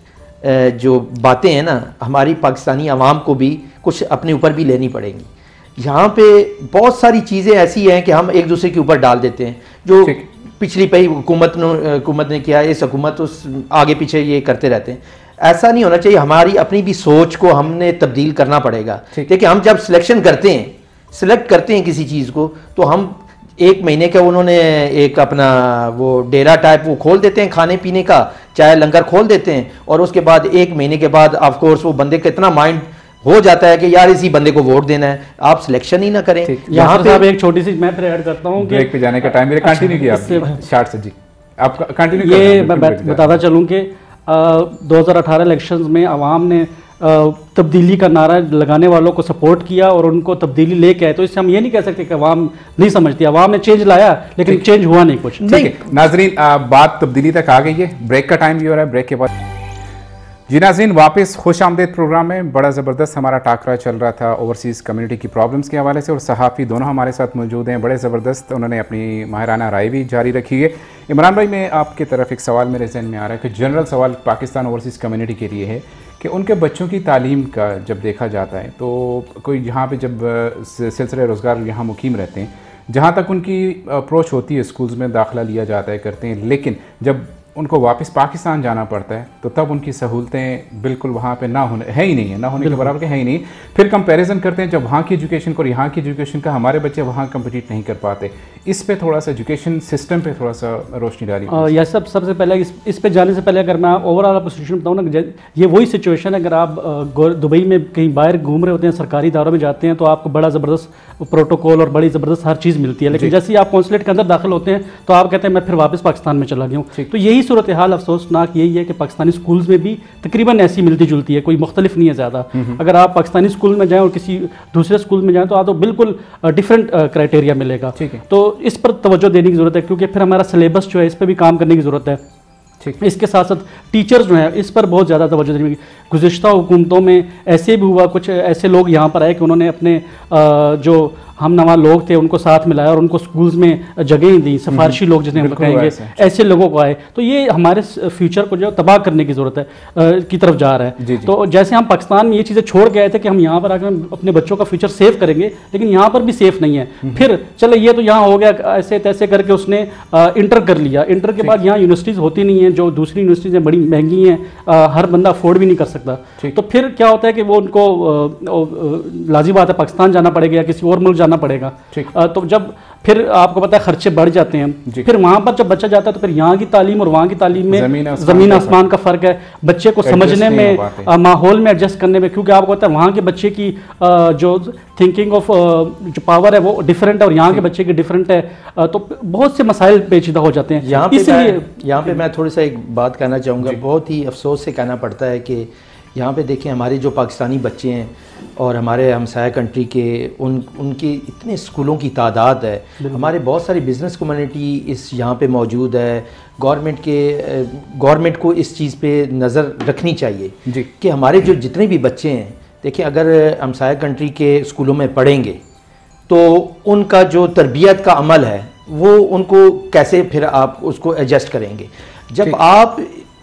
جو باتیں ہیں نا ہماری پاکستانی عوام کو بھی کچھ اپنے اوپر بھی لینی پڑیں گی. یہاں پہ بہت ساری چیزیں ایسی ہیں کہ ہم ایک دوسرے کے اوپر ڈال دیتے ہیں، جو پچھلی پہ حکومت نے حکومت نے کیا، اس حکومت اس آگے پیچھے یہ کرتے رہتے ہیں. ایسا نہیں ہونا چاہیے. ہماری اپنی بھی سوچ کو ہم نے تبدیل کرنا پڑے گا. دیکھیں ہم جب سلیکشن کرتے ہیں، سلیکٹ کرتے ہیں کسی چیز کو، تو ہم ایک مہینے کا انہوں نے ایک اپنا وہ ڈیرا ٹائپ وہ کھول دیتے ہیں کھانے پینے کا، چائے لنگر کھول دیتے ہیں، اور اس کے بعد ایک مہینے کے بعد آف کورس وہ بندے کا اتنا مائنڈ ہو جاتا ہے کہ یار اسی بندے کو ووٹ دینا ہے، آپ سلیکشن ہی نہ کریں. یہاں پہ ایک چھوٹی سی میں پھر ایڈ کرتا ہوں کہ بریک پہ جانے کا ٹائم میرے کنٹینیو کیا شارٹ سے. جی آپ کنٹینیو. یہ میں بتاتا چلوں کہ دو ہزار اٹھارہ الیکشنز میں عوام نے تبدیلی کا نعرہ لگانے والوں کو سپورٹ کیا اور ان کو تبدیلی لے کے آئے. تو اس سے ہم یہ نہیں کہہ سکتے کہ عوام نہیں سمجھتی, عوام نے چینج لایا لیکن چینج ہوا نہیں کچھ. ناظرین بات تبدیلی تک آ گئی ہے, بریک کا ٹائم بھی ہو رہا ہے, بریک کے بعد جی ناظرین واپس خوش آمدید پروگرام میں. بڑا زبردست ہمارا ٹاکرا چل رہا تھا اوورسیز کمیونٹی کی پرابلمس کے حوالے سے, اور صحافی دونوں ہمارے ساتھ موجود ہیں, بڑے زبردست انہوں نے اپنی ماہرانہ رائے بھی جاری رکھی ہے. عمران بھائی, میں آپ کی طرف ایک سوال میرے ذہن میں آ رہا ہے کہ جنرل سوال پاکستان اوورسیز کمیونٹی کے لیے ہے کہ ان کے بچوں کی تعلیم کا جب دیکھا جاتا ہے تو کوئی جہاں پہ جب سلسلہ روزگار یہاں مقیم رہتے ہیں, جہاں تک ان کی اپروچ ہوتی ہے اسکولز میں داخلہ لیا جاتا ہے, کرتے ہیں, لیکن جب ان کو واپس پاکستان جانا پڑتا ہے تو تب ان کی سہولتیں بالکل وہاں پہ نہ ہونے ہے ہی نہیں ہے, نہ ہونے کے برابر کے ہے ہی نہیں. پھر کمپیریزن کرتے ہیں جب وہاں کی ایجوکیشن کو اور یہاں کی ایجوکیشن کا, ہمارے بچے وہاں کمپیٹیٹ نہیں کر پاتے. اس پہ تھوڑا سا ایجوکیشن سسٹم پہ تھوڑا سا روشنی ڈالی. یہ سب سب سے پہلے اس اس پہ جانے سے پہلے اگر میں اوور آل آپ کو سچویشن بتاؤں نا, یہ وہی سچویشن ہے اگر آپ دبئی میں کہیں باہر گھوم رہے ہوتے ہیں, سرکاری اداروں میں جاتے ہیں تو آپ کو بڑا زبردست پروٹوکول اور بڑی زبردست ہر چیز ملتی ہے, لیکن جیسے ہی آپ کونسلیٹ کے اندر داخل ہوتے ہیں تو آپ کہتے ہیں میں پھر واپس پاکستان میں چلا گیا ہوں. تو یہی صورتحال افسوسناک یہی ہے کہ پاکستانی سکولز میں بھی تقریباً ایسی ملتی جلتی ہے, کوئی مختلف نہیں ہے زیادہ. اگر آپ پاکستانی اسکول میں جائیں اور کسی دوسرے اسکول میں جائیں تو آپ کو بالکل ڈفرینٹ کرائٹیریا ملے گا. تو اس پر توجہ دینے کی ضرورت ہے کیونکہ پھر ہمارا سلیبس جو ہے اس پہ بھی کام کرنے کی ضرورت ہے. اس کے ساتھ ساتھ ٹیچرز جو ہیں اس پر بہت زیادہ توجہ دینی. گزشتہ حکومتوں میں ایسے بھی ہوا, کچھ ایسے لوگ یہاں پر آئے کہ انہوں نے اپنے جو ہم نوا لوگ تھے ان کو ساتھ ملایا اور ان کو سکولز میں جگہیں دیں, سفارشی لوگ جنہیں ہم کہیں گے, ایسے لوگوں کو آئے. تو یہ ہمارے فیوچر کو جو تباہ کرنے کی ضرورت ہے کی طرف جا رہا ہے. تو جیسے ہم پاکستان میں یہ چیزیں چھوڑ کے آئے تھے کہ ہم یہاں پر آ کے اپنے بچوں کا فیوچر سیو کریں گے, لیکن یہاں پر بھی سیف نہیں ہے. پھر چلے یہ تو یہاں ہو گیا, ایسے تیسے کر کے اس نے انٹر کر لیا, انٹر کے بعد یہاں یونیورسٹیز ہوتی نہیں ہیں, جو دوسری یونیورسٹیز ہیں بڑی مہنگی ہیں, ہر بندہ افورڈ بھی نہیں کر سکتا. تو پھر کیا ہوتا ہے کہ وہ ان کو لازمی بات ہے پاکستان جانا پڑے گا یا کسی اور ملک جانا پڑے گا. تو جب پھر آپ کو پتہ ہے خرچے بڑھ جاتے ہیں, پھر وہاں پر جب بچہ جاتا ہے تو پھر یہاں کی تعلیم اور وہاں کی تعلیم میں زمین آسمان کا فرق ہے. بچے کو سمجھنے میں, ماحول میں ایڈجسٹ کرنے میں, کیونکہ آپ کو پتہ ہے وہاں کے بچے کی جو تھنکنگ آف جو پاور ہے وہ ڈفرینٹ ہے اور یہاں کے بچے کی ڈفرینٹ ہے, تو بہت سے مسائل پیچیدہ ہو جاتے ہیں. یہاں پہ یہاں پہ میں تھوڑی سا ایک بات کہنا چاہوں گا, بہت ہی افسوس سے کہنا پڑتا ہے کہ یہاں پہ دیکھیں ہمارے جو پاکستانی بچے ہیں اور ہمارے ہمسایہ کنٹری کے ان ان کی اتنے اسکولوں کی تعداد ہے. ہمارے بہت ساری بزنس کمیونٹی اس یہاں پہ موجود ہے. گورنمنٹ کے گورنمنٹ کو اس چیز پہ نظر رکھنی چاہیے جی کہ ہمارے جو جتنے بھی بچے ہیں, دیکھیں اگر ہمسایہ کنٹری کے اسکولوں میں پڑھیں گے تو ان کا جو تربیت کا عمل ہے وہ ان کو کیسے پھر آپ اس کو ایڈجسٹ کریں گے. جب آپ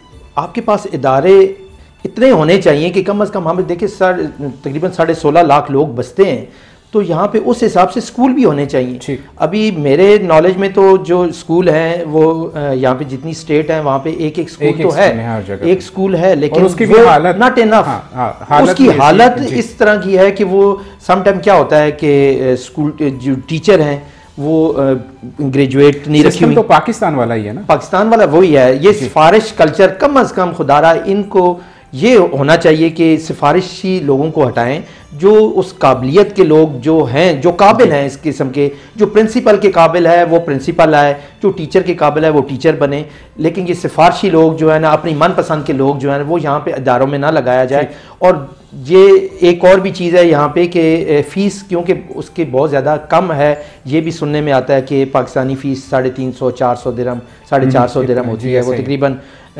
آپ کے پاس ادارے اتنے ہونے چاہیے کہ کم از کم ہمیں دیکھیں سر تقریباً ساڑھے سولہ لاکھ لوگ بستے ہیں, تو یہاں پہ اس حساب سے اسکول بھی ہونے چاہیے. ابھی میرے نالج میں تو جو اسکول ہیں وہ یہاں پہ جتنی اسٹیٹ ہیں وہاں پہ ایک ایک اسکول تو ہے, ایک اسکول ہے, لیکن ناٹ انف. اس کی حالت اس طرح کی ہے کہ وہ سم ٹائم کیا ہوتا ہے کہ اسکول جو ٹیچر ہیں وہ گریجویٹ نہیں رکھی ہوئی. تو پاکستان والا ہی ہے نا, پاکستان والا وہی ہے. یہ سفارش کلچر کم از کم خدا رہا ان کو یہ ہونا چاہیے کہ سفارشی لوگوں کو ہٹائیں, جو اس قابلیت کے لوگ جو ہیں, جو قابل ہیں اس قسم کے, جو پرنسپل کے قابل ہے وہ پرنسپل آئے, جو ٹیچر کے قابل ہے وہ ٹیچر بنے. لیکن یہ سفارشی لوگ جو ہے نا, اپنی من پسند کے لوگ جو ہیں وہ یہاں پہ اداروں میں نہ لگایا جائے. اور یہ ایک اور بھی چیز ہے یہاں پہ کہ فیس کیونکہ اس کے بہت زیادہ کم ہے, یہ بھی سننے میں آتا ہے کہ پاکستانی فیس ساڑھے تین سو چار سو درہم ساڑھے چار سو درہم ہوتی ہے, وہ تقریباً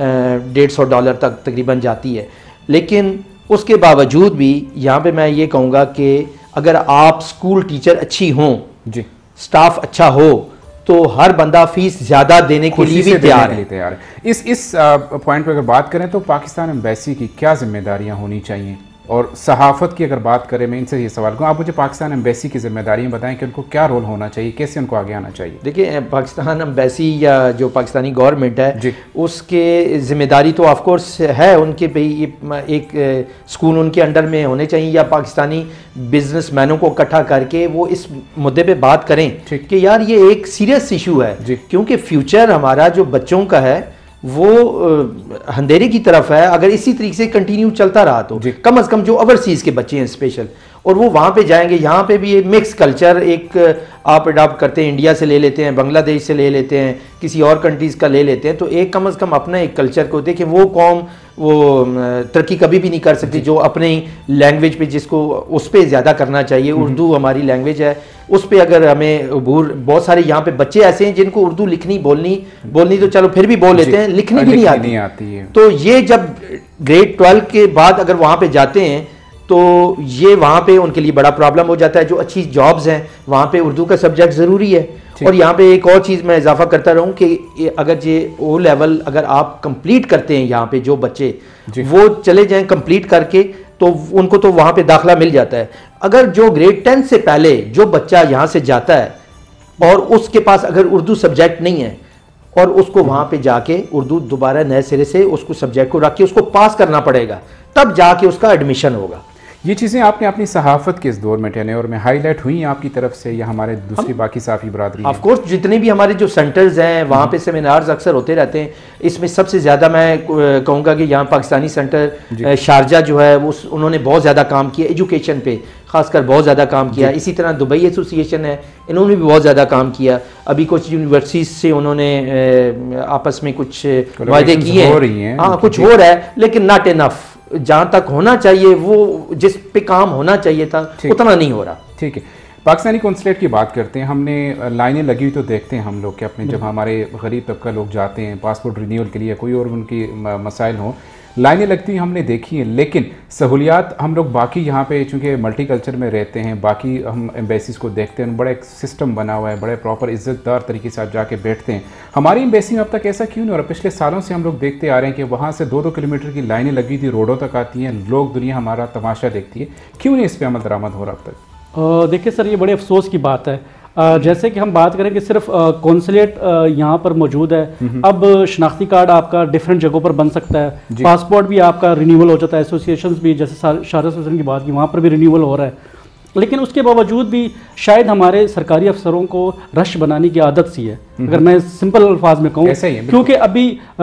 ڈیڑھ سو ڈالر تک تقریباً جاتی ہے. لیکن اس کے باوجود بھی یہاں پہ میں یہ کہوں گا کہ اگر آپ اسکول ٹیچر اچھی ہوں جی, اسٹاف اچھا ہو, تو ہر بندہ فیس زیادہ دینے کے لیے بھی تیار ہے. اس اس پوائنٹ پہ اگر بات کریں تو پاکستان ایمبیسی کی کیا ذمہ داریاں ہونی چاہیے, اور صحافت کی اگر بات کریں, میں ان سے یہ سوال کروں, آپ مجھے پاکستان ایمبیسی کی ذمہ داریاں بتائیں کہ ان کو کیا رول ہونا چاہیے, کیسے ان کو آگے آنا چاہیے. دیکھیں پاکستان ایمبیسی یا جو پاکستانی گورنمنٹ ہے جی, اس کے ذمہ داری تو آف کورس ہے ان کے پہ, ایک اسکول ان کے انڈر میں ہونے چاہیے, یا پاکستانی بزنس مینوں کو اکٹھا کر کے وہ اس مدعے پہ بات کریں کہ یار یہ ایک سیریس ایشو ہے, کیونکہ فیوچر ہمارا جو بچوں کا ہے وہ اندھیرے کی طرف ہے. اگر اسی طریقے سے کنٹینیو چلتا رہا تو کم از کم جو اوورسیز کے بچے ہیں اسپیشل, اور وہ وہاں پہ جائیں گے. یہاں پہ بھی ایک مکس کلچر ایک آپ اڈاپٹ کرتے ہیں, انڈیا سے لے لیتے ہیں, بنگلہ دیش سے لے لیتے ہیں, کسی اور کنٹریز کا لے لیتے ہیں, تو ایک کم از کم اپنا ایک کلچر کو دیکھیں. وہ قوم وہ ترقی کبھی بھی نہیں کر سکتی جو اپنی لینگویج پہ, جس کو اس پہ زیادہ کرنا چاہیے. اردو ہماری لینگویج ہے, اس پہ اگر ہمیں عبور, بہت سارے یہاں پہ بچے ایسے ہیں جن کو اردو لکھنی بولنی بولنی تو چلو پھر بھی بول لیتے ہیں, لکھنی بھی نہیں آتی ہے. تو یہ جب گریڈ ٹویلو کے بعد اگر وہاں پہ جاتے ہیں تو یہ وہاں پہ ان کے لیے بڑا پرابلم ہو جاتا ہے. جو اچھی جابز ہیں وہاں پہ اردو کا سبجیکٹ ضروری ہے. اور یہاں پہ ایک اور چیز میں اضافہ کرتا رہوں کہ اگر یہ او لیول اگر آپ کمپلیٹ کرتے ہیں یہاں پہ جو بچے وہ چلے جائیں کمپلیٹ کر کے, تو ان کو تو وہاں پہ داخلہ مل جاتا ہے. اگر جو گریڈ ٹین سے پہلے جو بچہ یہاں سے جاتا ہے اور اس کے پاس اگر اردو سبجیکٹ نہیں ہے, اور اس کو وہاں پہ جا کے اردو دوبارہ نئے سرے سے اس کو سبجیکٹ کو رکھ کے اس کو پاس کرنا پڑے گا, تب جا کے اس کا ایڈمیشن ہوگا. یہ چیزیں آپ نے اپنی صحافت کے اس دور میں ٹینیور میں ہائی لائٹ ہوئی ہیں آپ کی طرف سے, یا ہمارے دوسری باقی صحافی برادری؟ آف کورس جتنے بھی ہمارے جو سینٹرز ہیں وہاں پہ سیمینارز اکثر ہوتے رہتے ہیں. اس میں سب سے زیادہ میں کہوں گا کہ یہاں پاکستانی سینٹر شارجہ جو ہے وہ انہوں نے بہت زیادہ کام کیا ایجوکیشن پہ, خاص کر بہت زیادہ کام کیا. اسی طرح دبئی ایسوسی ایشن ہے, انہوں نے بھی بہت زیادہ کام کیا. ابھی کچھ یونیورسٹیز سے انہوں نے آپس میں کچھ معاہدے کیے ہیں, ہاں کچھ ہو رہا ہے, لیکن ناٹ انف. جہاں تک ہونا چاہیے وہ جس پہ کام ہونا چاہیے تھا اتنا نہیں ہو رہا. ٹھیک ہے, پاکستانی کونسلیٹ کی بات کرتے ہیں. ہم نے لائنیں لگی ہوئی تو دیکھتے ہیں ہم لوگ کہ اپنے جب ہمارے غریب طبقہ لوگ جاتے ہیں پاسپورٹ رینیول کے لیے, کوئی اور ان کی مسائل ہوں, لائنیں لگتی ہیں ہم نے دیکھی ہیں. لیکن سہولیات ہم لوگ باقی یہاں پہ چونکہ ملٹی کلچر میں رہتے ہیں, باقی ہم ایمبیسیز کو دیکھتے ہیں, بڑا ایک سسٹم بنا ہوا ہے, بڑے پراپر عزت دار طریقے سے آپ جا کے بیٹھتے ہیں. ہماری ایمبیسی میں اب تک ایسا کیوں نہیں ہو رہا؟ پچھلے سالوں سے ہم لوگ دیکھتے آ رہے ہیں کہ وہاں سے دو دو کلو میٹر کی لائنیں لگی تھی, روڈوں تک آتی ہیں, لوگ دنیا ہمارا تماشا دیکھتی ہے. کیوں نہیں اس پہ عمل درآمد ہو رہا اب تک؟ دیکھیں سر, یہ بڑے افسوس کی بات ہے. جیسے کہ ہم بات کریں کہ صرف کونسلیٹ یہاں پر موجود ہے, اب شناختی کارڈ آپ کا ڈیفرنٹ جگہوں پر بن سکتا ہے, پاسپورٹ بھی آپ کا رینیول ہو جاتا ہے, ایسوسیشنز بھی جیسے شارجہ ایسوسیشن کی بات کی وہاں پر بھی رینیول ہو رہا ہے. لیکن اس کے باوجود بھی شاید ہمارے سرکاری افسروں کو رش بنانے کی عادت سی ہے, اگر میں سمپل الفاظ میں کہوں, کیونکہ ابھی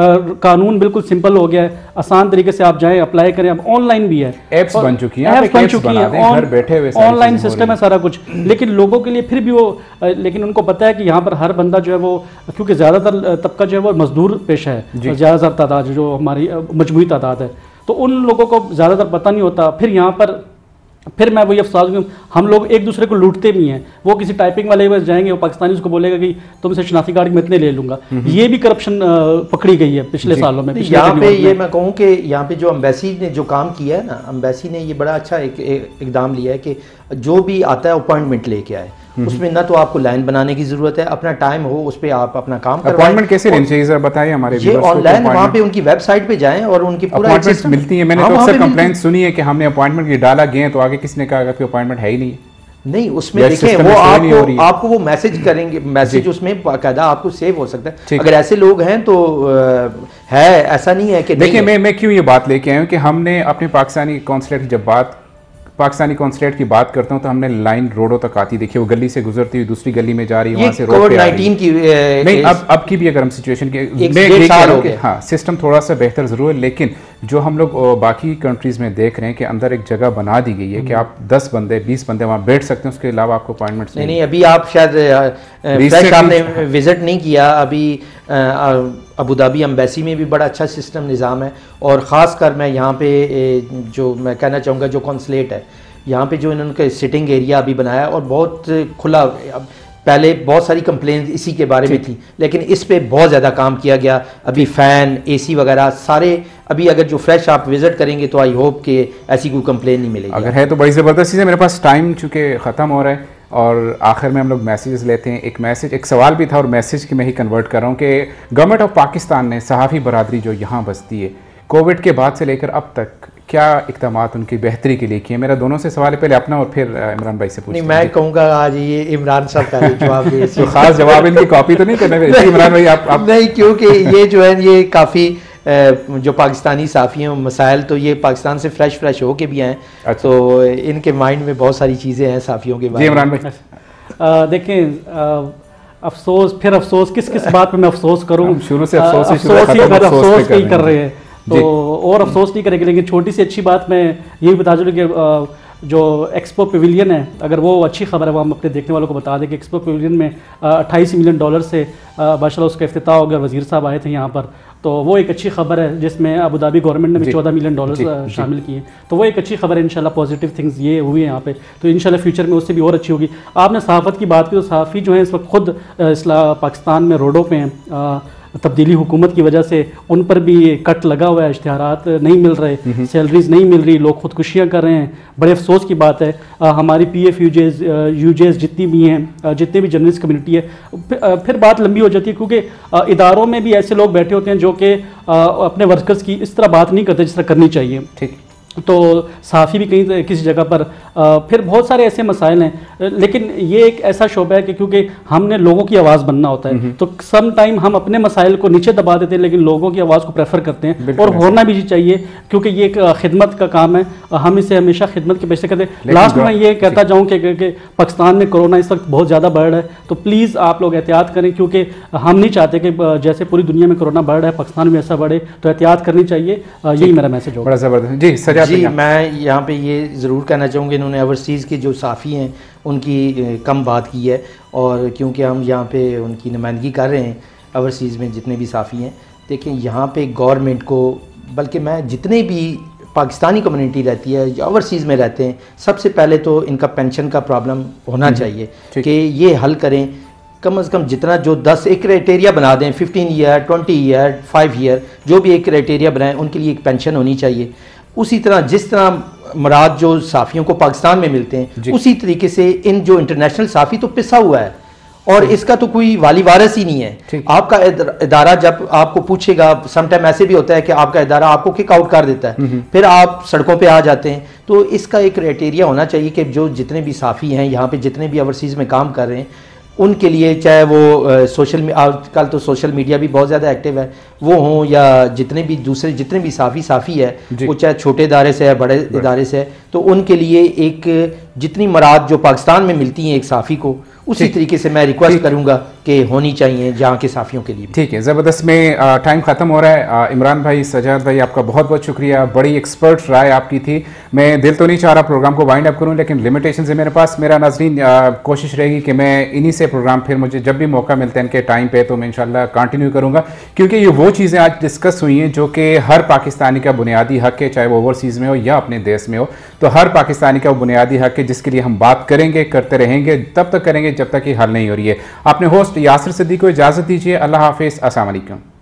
قانون بالکل سمپل ہو گیا ہے, آسان طریقے سے آپ جائیں اپلائی کریں. اب آن لائن بھی ہے, ایپس بن چکی ہیں, ایپس بن چکی ہیں, گھر بیٹھے ہوئے آن لائن سسٹم ہے سارا کچھ. لیکن لوگوں کے لیے پھر بھی وہ, لیکن ان کو پتہ ہے کہ یہاں پر ہر بندہ جو ہے وہ, کیونکہ زیادہ تر طبقہ جو ہے وہ مزدور پیشہ ہے, زیادہ تر تعداد جو ہماری مجموعی تعداد ہے, تو ان لوگوں کو زیادہ تر پتہ نہیں ہوتا. پھر یہاں پر پھر میں وہی افسوس ہوں, ہم لوگ ایک دوسرے کو لوٹتے بھی ہیں. وہ کسی ٹائپنگ والے پاس جائیں گے, وہ پاکستانی اس کو بولے گا کہ تم سے شناختی کارڈ میں اتنے لے لوں گا. یہ بھی کرپشن پکڑی گئی ہے پچھلے سالوں میں. یہاں پہ یہ میں کہوں کہ یہاں پہ جو امبیسی نے جو کام کیا ہے نا, امبیسی نے یہ بڑا اچھا ایک اقدام لیا ہے کہ جو بھی آتا ہے اپوائنٹمنٹ لے کے آئے. اس میں نہ تو آپ کو لائن بنانے کی ضرورت ہے, اپنا ٹائم ہو اس پہ آپ اپنا کام کروائیں. اپوائنٹمنٹ کیسے لینی چاہیے ذرا بتائیں ہمارے ویورز کو. یہ آن لائن وہاں پہ ان کی ویب سائٹ پہ جائیں اور ان کی پورا اپوائنٹمنٹ ملتی ہے. میں نے تو اکثر کمپلینٹ سنی ہے کہ ہم نے اپوائنٹمنٹ کی ڈالا گئے تو آگے کسی نے کہا کہ اپوائنٹمنٹ ہے ہی نہیں. نہیں, اس میں دیکھیں وہ آپ کو آپ کو وہ میسج کریں گے, میسج اس میں باقاعدہ آپ کو سیو ہو سکتا ہے. اگر ایسے لوگ ہیں تو ہے, ایسا نہیں ہے کہ دیکھیں میں میں کیوں یہ بات لے کے آیا ہوں کہ ہم نے اپنے پاکستانی کونسلیٹ کی جب بات پاکستانی کونسلیٹ کی بات کرتا ہوں تو ہم نے لائن روڈوں تک آتی دیکھی, وہ گلی سے گزرتی ہوئی دوسری گلی میں جا رہی ہے, وہاں سے روڈ پہ آ رہی ہے. نہیں, اب اب کی بھی اگر ہم سچویشن کے ہاں سسٹم تھوڑا سا بہتر ضرور ہے, لیکن جو ہم لوگ باقی کنٹریز میں دیکھ رہے ہیں کہ اندر ایک جگہ بنا دی گئی ہے کہ آپ دس بندے بیس بندے وہاں بیٹھ سکتے ہیں, اس کے علاوہ آپ کو اپوائنٹمنٹ نہیں. نہیں, ابھی آپ شاید فریش آپ نے وزٹ نہیں کیا, ابھی ابو دھابی امبیسی میں بھی بڑا اچھا سسٹم نظام ہے. اور خاص کر میں یہاں پہ جو میں کہنا چاہوں گا جو کونسلیٹ ہے یہاں پہ جو انہوں نے سٹنگ ایریا ابھی بنایا اور بہت کھلا, پہلے بہت ساری کمپلینز اسی کے بارے میں تھیں لیکن اس پہ بہت زیادہ کام کیا گیا. ابھی فین اے سی وغیرہ سارے, ابھی اگر جو فریش آپ وزٹ کریں گے تو آئی ہوپ کہ ایسی کوئی کمپلین نہیں ملے گی. اگر ہے تو بڑی زبردست چیز ہے. میرے پاس ٹائم چونکہ ختم ہو رہا ہے اور آخر میں ہم لوگ میسیجز لیتے ہیں. ایک میسیج ایک سوال بھی تھا اور میسیج کی میں ہی کنورٹ کر رہا ہوں کہ گورنمنٹ آف پاکستان نے صحافی برادری جو یہاں بستی ہے کووڈ کے بعد سے لے کر اب تک کیا اقدامات ان کی بہتری کے لیے کیے؟ میرا دونوں سے سوال ہے, پہلے اپنا اور پھر عمران بھائی سے پوچھیں. نہیں, میں کہوں گا آج یہ عمران صاحب کا جواب دے. تو خاص جواب ان کی کاپی تو نہیں کرنا عمران بھائی آپ؟ نہیں, کیونکہ یہ جو ہے یہ کافی جو پاکستانی صحافی ہیں مسائل تو یہ پاکستان سے فریش فریش ہو کے بھی ہیں, تو ان کے مائنڈ میں بہت ساری چیزیں ہیں صحافیوں کے بارے میں. جی عمران بھائی. دیکھیں افسوس پھر افسوس کس کس بات پہ میں افسوس کروں, شروع سے افسوس ہی افسوس نہیں کر رہے ہیں تو اور افسوس نہیں کریں گے. لیکن چھوٹی سی اچھی بات میں یہی بتا چلوں کہ جو ایکسپو پیویلین ہے, اگر وہ اچھی خبر ہے وہ ہم اپنے دیکھنے والوں کو بتا دیں کہ ایکسپو پیویلین میں اٹھائیس ملین ڈالر سے ماشاء اللہ اس کا افتتاح ہو گیا, وزیر صاحب آئے تھے یہاں پر, تو وہ ایک اچھی خبر ہے جس میں ابو دھابی گورنمنٹ نے بھی چودہ ملین ڈالر شامل کیے, تو وہ ایک اچھی خبر ہے. انشاءاللہ پازیٹیو تھنگز یہ ہوئی ہیں یہاں پہ, تو انشاءاللہ فیوچر میں اس سے بھی اور اچھی ہوگی. آپ نے صحافت کی بات کی, تو صحافی جو ہیں اس وقت خود اسلام پاکستان میں روڈوں پہ ہیں, تبدیلی حکومت کی وجہ سے ان پر بھی کٹ لگا ہوا ہے, اشتہارات نہیں مل رہے, سیلریز نہیں مل رہی, لوگ خودکشیاں کر رہے ہیں. بڑے افسوس کی بات ہے. ہماری P F U Gs U Gs جتنی بھی ہیں, جتنے بھی جرنلسٹ کمیونٹی ہے, پھر بات لمبی ہو جاتی ہے کیونکہ اداروں میں بھی ایسے لوگ بیٹھے ہوتے ہیں جو کہ اپنے ورکرز کی اس طرح بات نہیں کرتے جس طرح کرنی چاہیے. ٹھیک, تو صحافی بھی کہیں کسی جگہ پر, پھر بہت سارے ایسے مسائل ہیں. لیکن یہ ایک ایسا شعبہ ہے کہ کیونکہ ہم نے لوگوں کی آواز بننا ہوتا ہے, تو سم ٹائم ہم اپنے مسائل کو نیچے دبا دیتے ہیں لیکن لوگوں کی آواز کو پریفر کرتے ہیں, اور ہونا بھی چاہیے کیونکہ یہ ایک خدمت کا کام ہے, ہم اسے ہمیشہ خدمت کے پیشے کرتے ہیں. لاسٹ میں یہ کہتا جاؤں کہ پاکستان میں کورونا اس وقت بہت زیادہ بڑھ رہا ہے, تو پلیز آپ لوگ احتیاط کریں, کیونکہ ہم نہیں چاہتے کہ جیسے پوری دنیا میں کورونا بڑھ رہا ہے پاکستان میں ایسا بڑھے, تو احتیاط کرنی چاہیے. یہی میرا میسج ہوگا. بڑا زبردست. جی سجاد, جی میں یہاں پہ یہ ضرور کہنا چاہوں گا, انہوں نے اوورسیز کے جو صحافی ہیں ان کی کم بات کی ہے, اور کیونکہ ہم یہاں پہ ان کی نمائندگی کر رہے ہیں اوورسیز میں جتنے بھی صحافی ہیں. دیکھیں یہاں پہ گورنمنٹ کو, بلکہ میں جتنے بھی پاکستانی کمیونٹی رہتی ہے یا اوورسیز میں رہتے ہیں, سب سے پہلے تو ان کا پینشن کا پرابلم ہونا چاہیے کہ یہ حل کریں. کم از کم جتنا جو دس ایک کرائٹیریا بنا دیں, fifteen year twenty year five year جو بھی ایک کرائٹیریا بنائیں, ان کے لیے ایک پینشن ہونی چاہیے. اسی طرح جس طرح مراد جو صحافیوں کو پاکستان میں ملتے ہیں, جی. اسی طریقے سے ان جو انٹرنیشنل صحافی تو پسا ہوا ہے, اور اس کا تو کوئی والی وارث ہی نہیں ہے. آپ کا ادارہ جب آپ کو پوچھے گا, سم ٹائم ایسے بھی ہوتا ہے کہ آپ کا ادارہ آپ کو کک آؤٹ کر دیتا ہے, پھر آپ سڑکوں پہ آ جاتے ہیں. تو اس کا ایک کرائٹیریا ہونا چاہیے کہ جو جتنے بھی صحافی ہیں یہاں پہ, جتنے بھی اوورسیز میں کام کر رہے ہیں, ان کے لیے چاہے وہ سوشل آج کل تو سوشل میڈیا بھی بہت زیادہ ایکٹیو ہے, وہ ہوں یا جتنے بھی دوسرے جتنے بھی صحافی صحافی ہے, وہ چاہے چھوٹے ادارے سے ہے بڑے ادارے سے ہے, تو ان کے لیے ایک جتنی مراد جو پاکستان میں ملتی ہیں ایک صحافی کو, اسی طریقے سے میں ریکویسٹ کروں گا کہ ہونی چاہیے جہاں کے صحافیوں کے لیے. ٹھیک ہے, زبردست. میں ٹائم ختم ہو رہا ہے. عمران بھائی, سجاد بھائی, آپ کا بہت بہت شکریہ. بڑی ایکسپرٹ رائے آپ کی تھی. میں دل تو نہیں چاہ رہا پروگرام کو وائنڈ اپ کروں, لیکن لمیٹیشنز ہے میرے پاس. میرا ناظرین کوشش رہے گی کہ میں انہی سے پروگرام پھر مجھے جب بھی موقع ملتا ہے ان کے ٹائم پہ, تو میں انشاءاللہ کنٹینیو کروں گا, کیونکہ یہ وہ چیزیں آج ڈسکس ہوئی ہیں جو کہ ہر پاکستانی کا بنیادی حق ہے, چاہے وہ اوورسیز میں ہو یا اپنے دیس میں ہو. تو ہر پاکستانی کا وہ بنیادی حق ہے جس کے لیے ہم بات کریں گے, کرتے رہیں گے, تب تک کریں گے جب تک یہ حل نہیں ہو رہی ہے. اپنے ہوسٹ یاسر صدیق کو اجازت دیجیے. اللہ حافظ. السلام علیکم.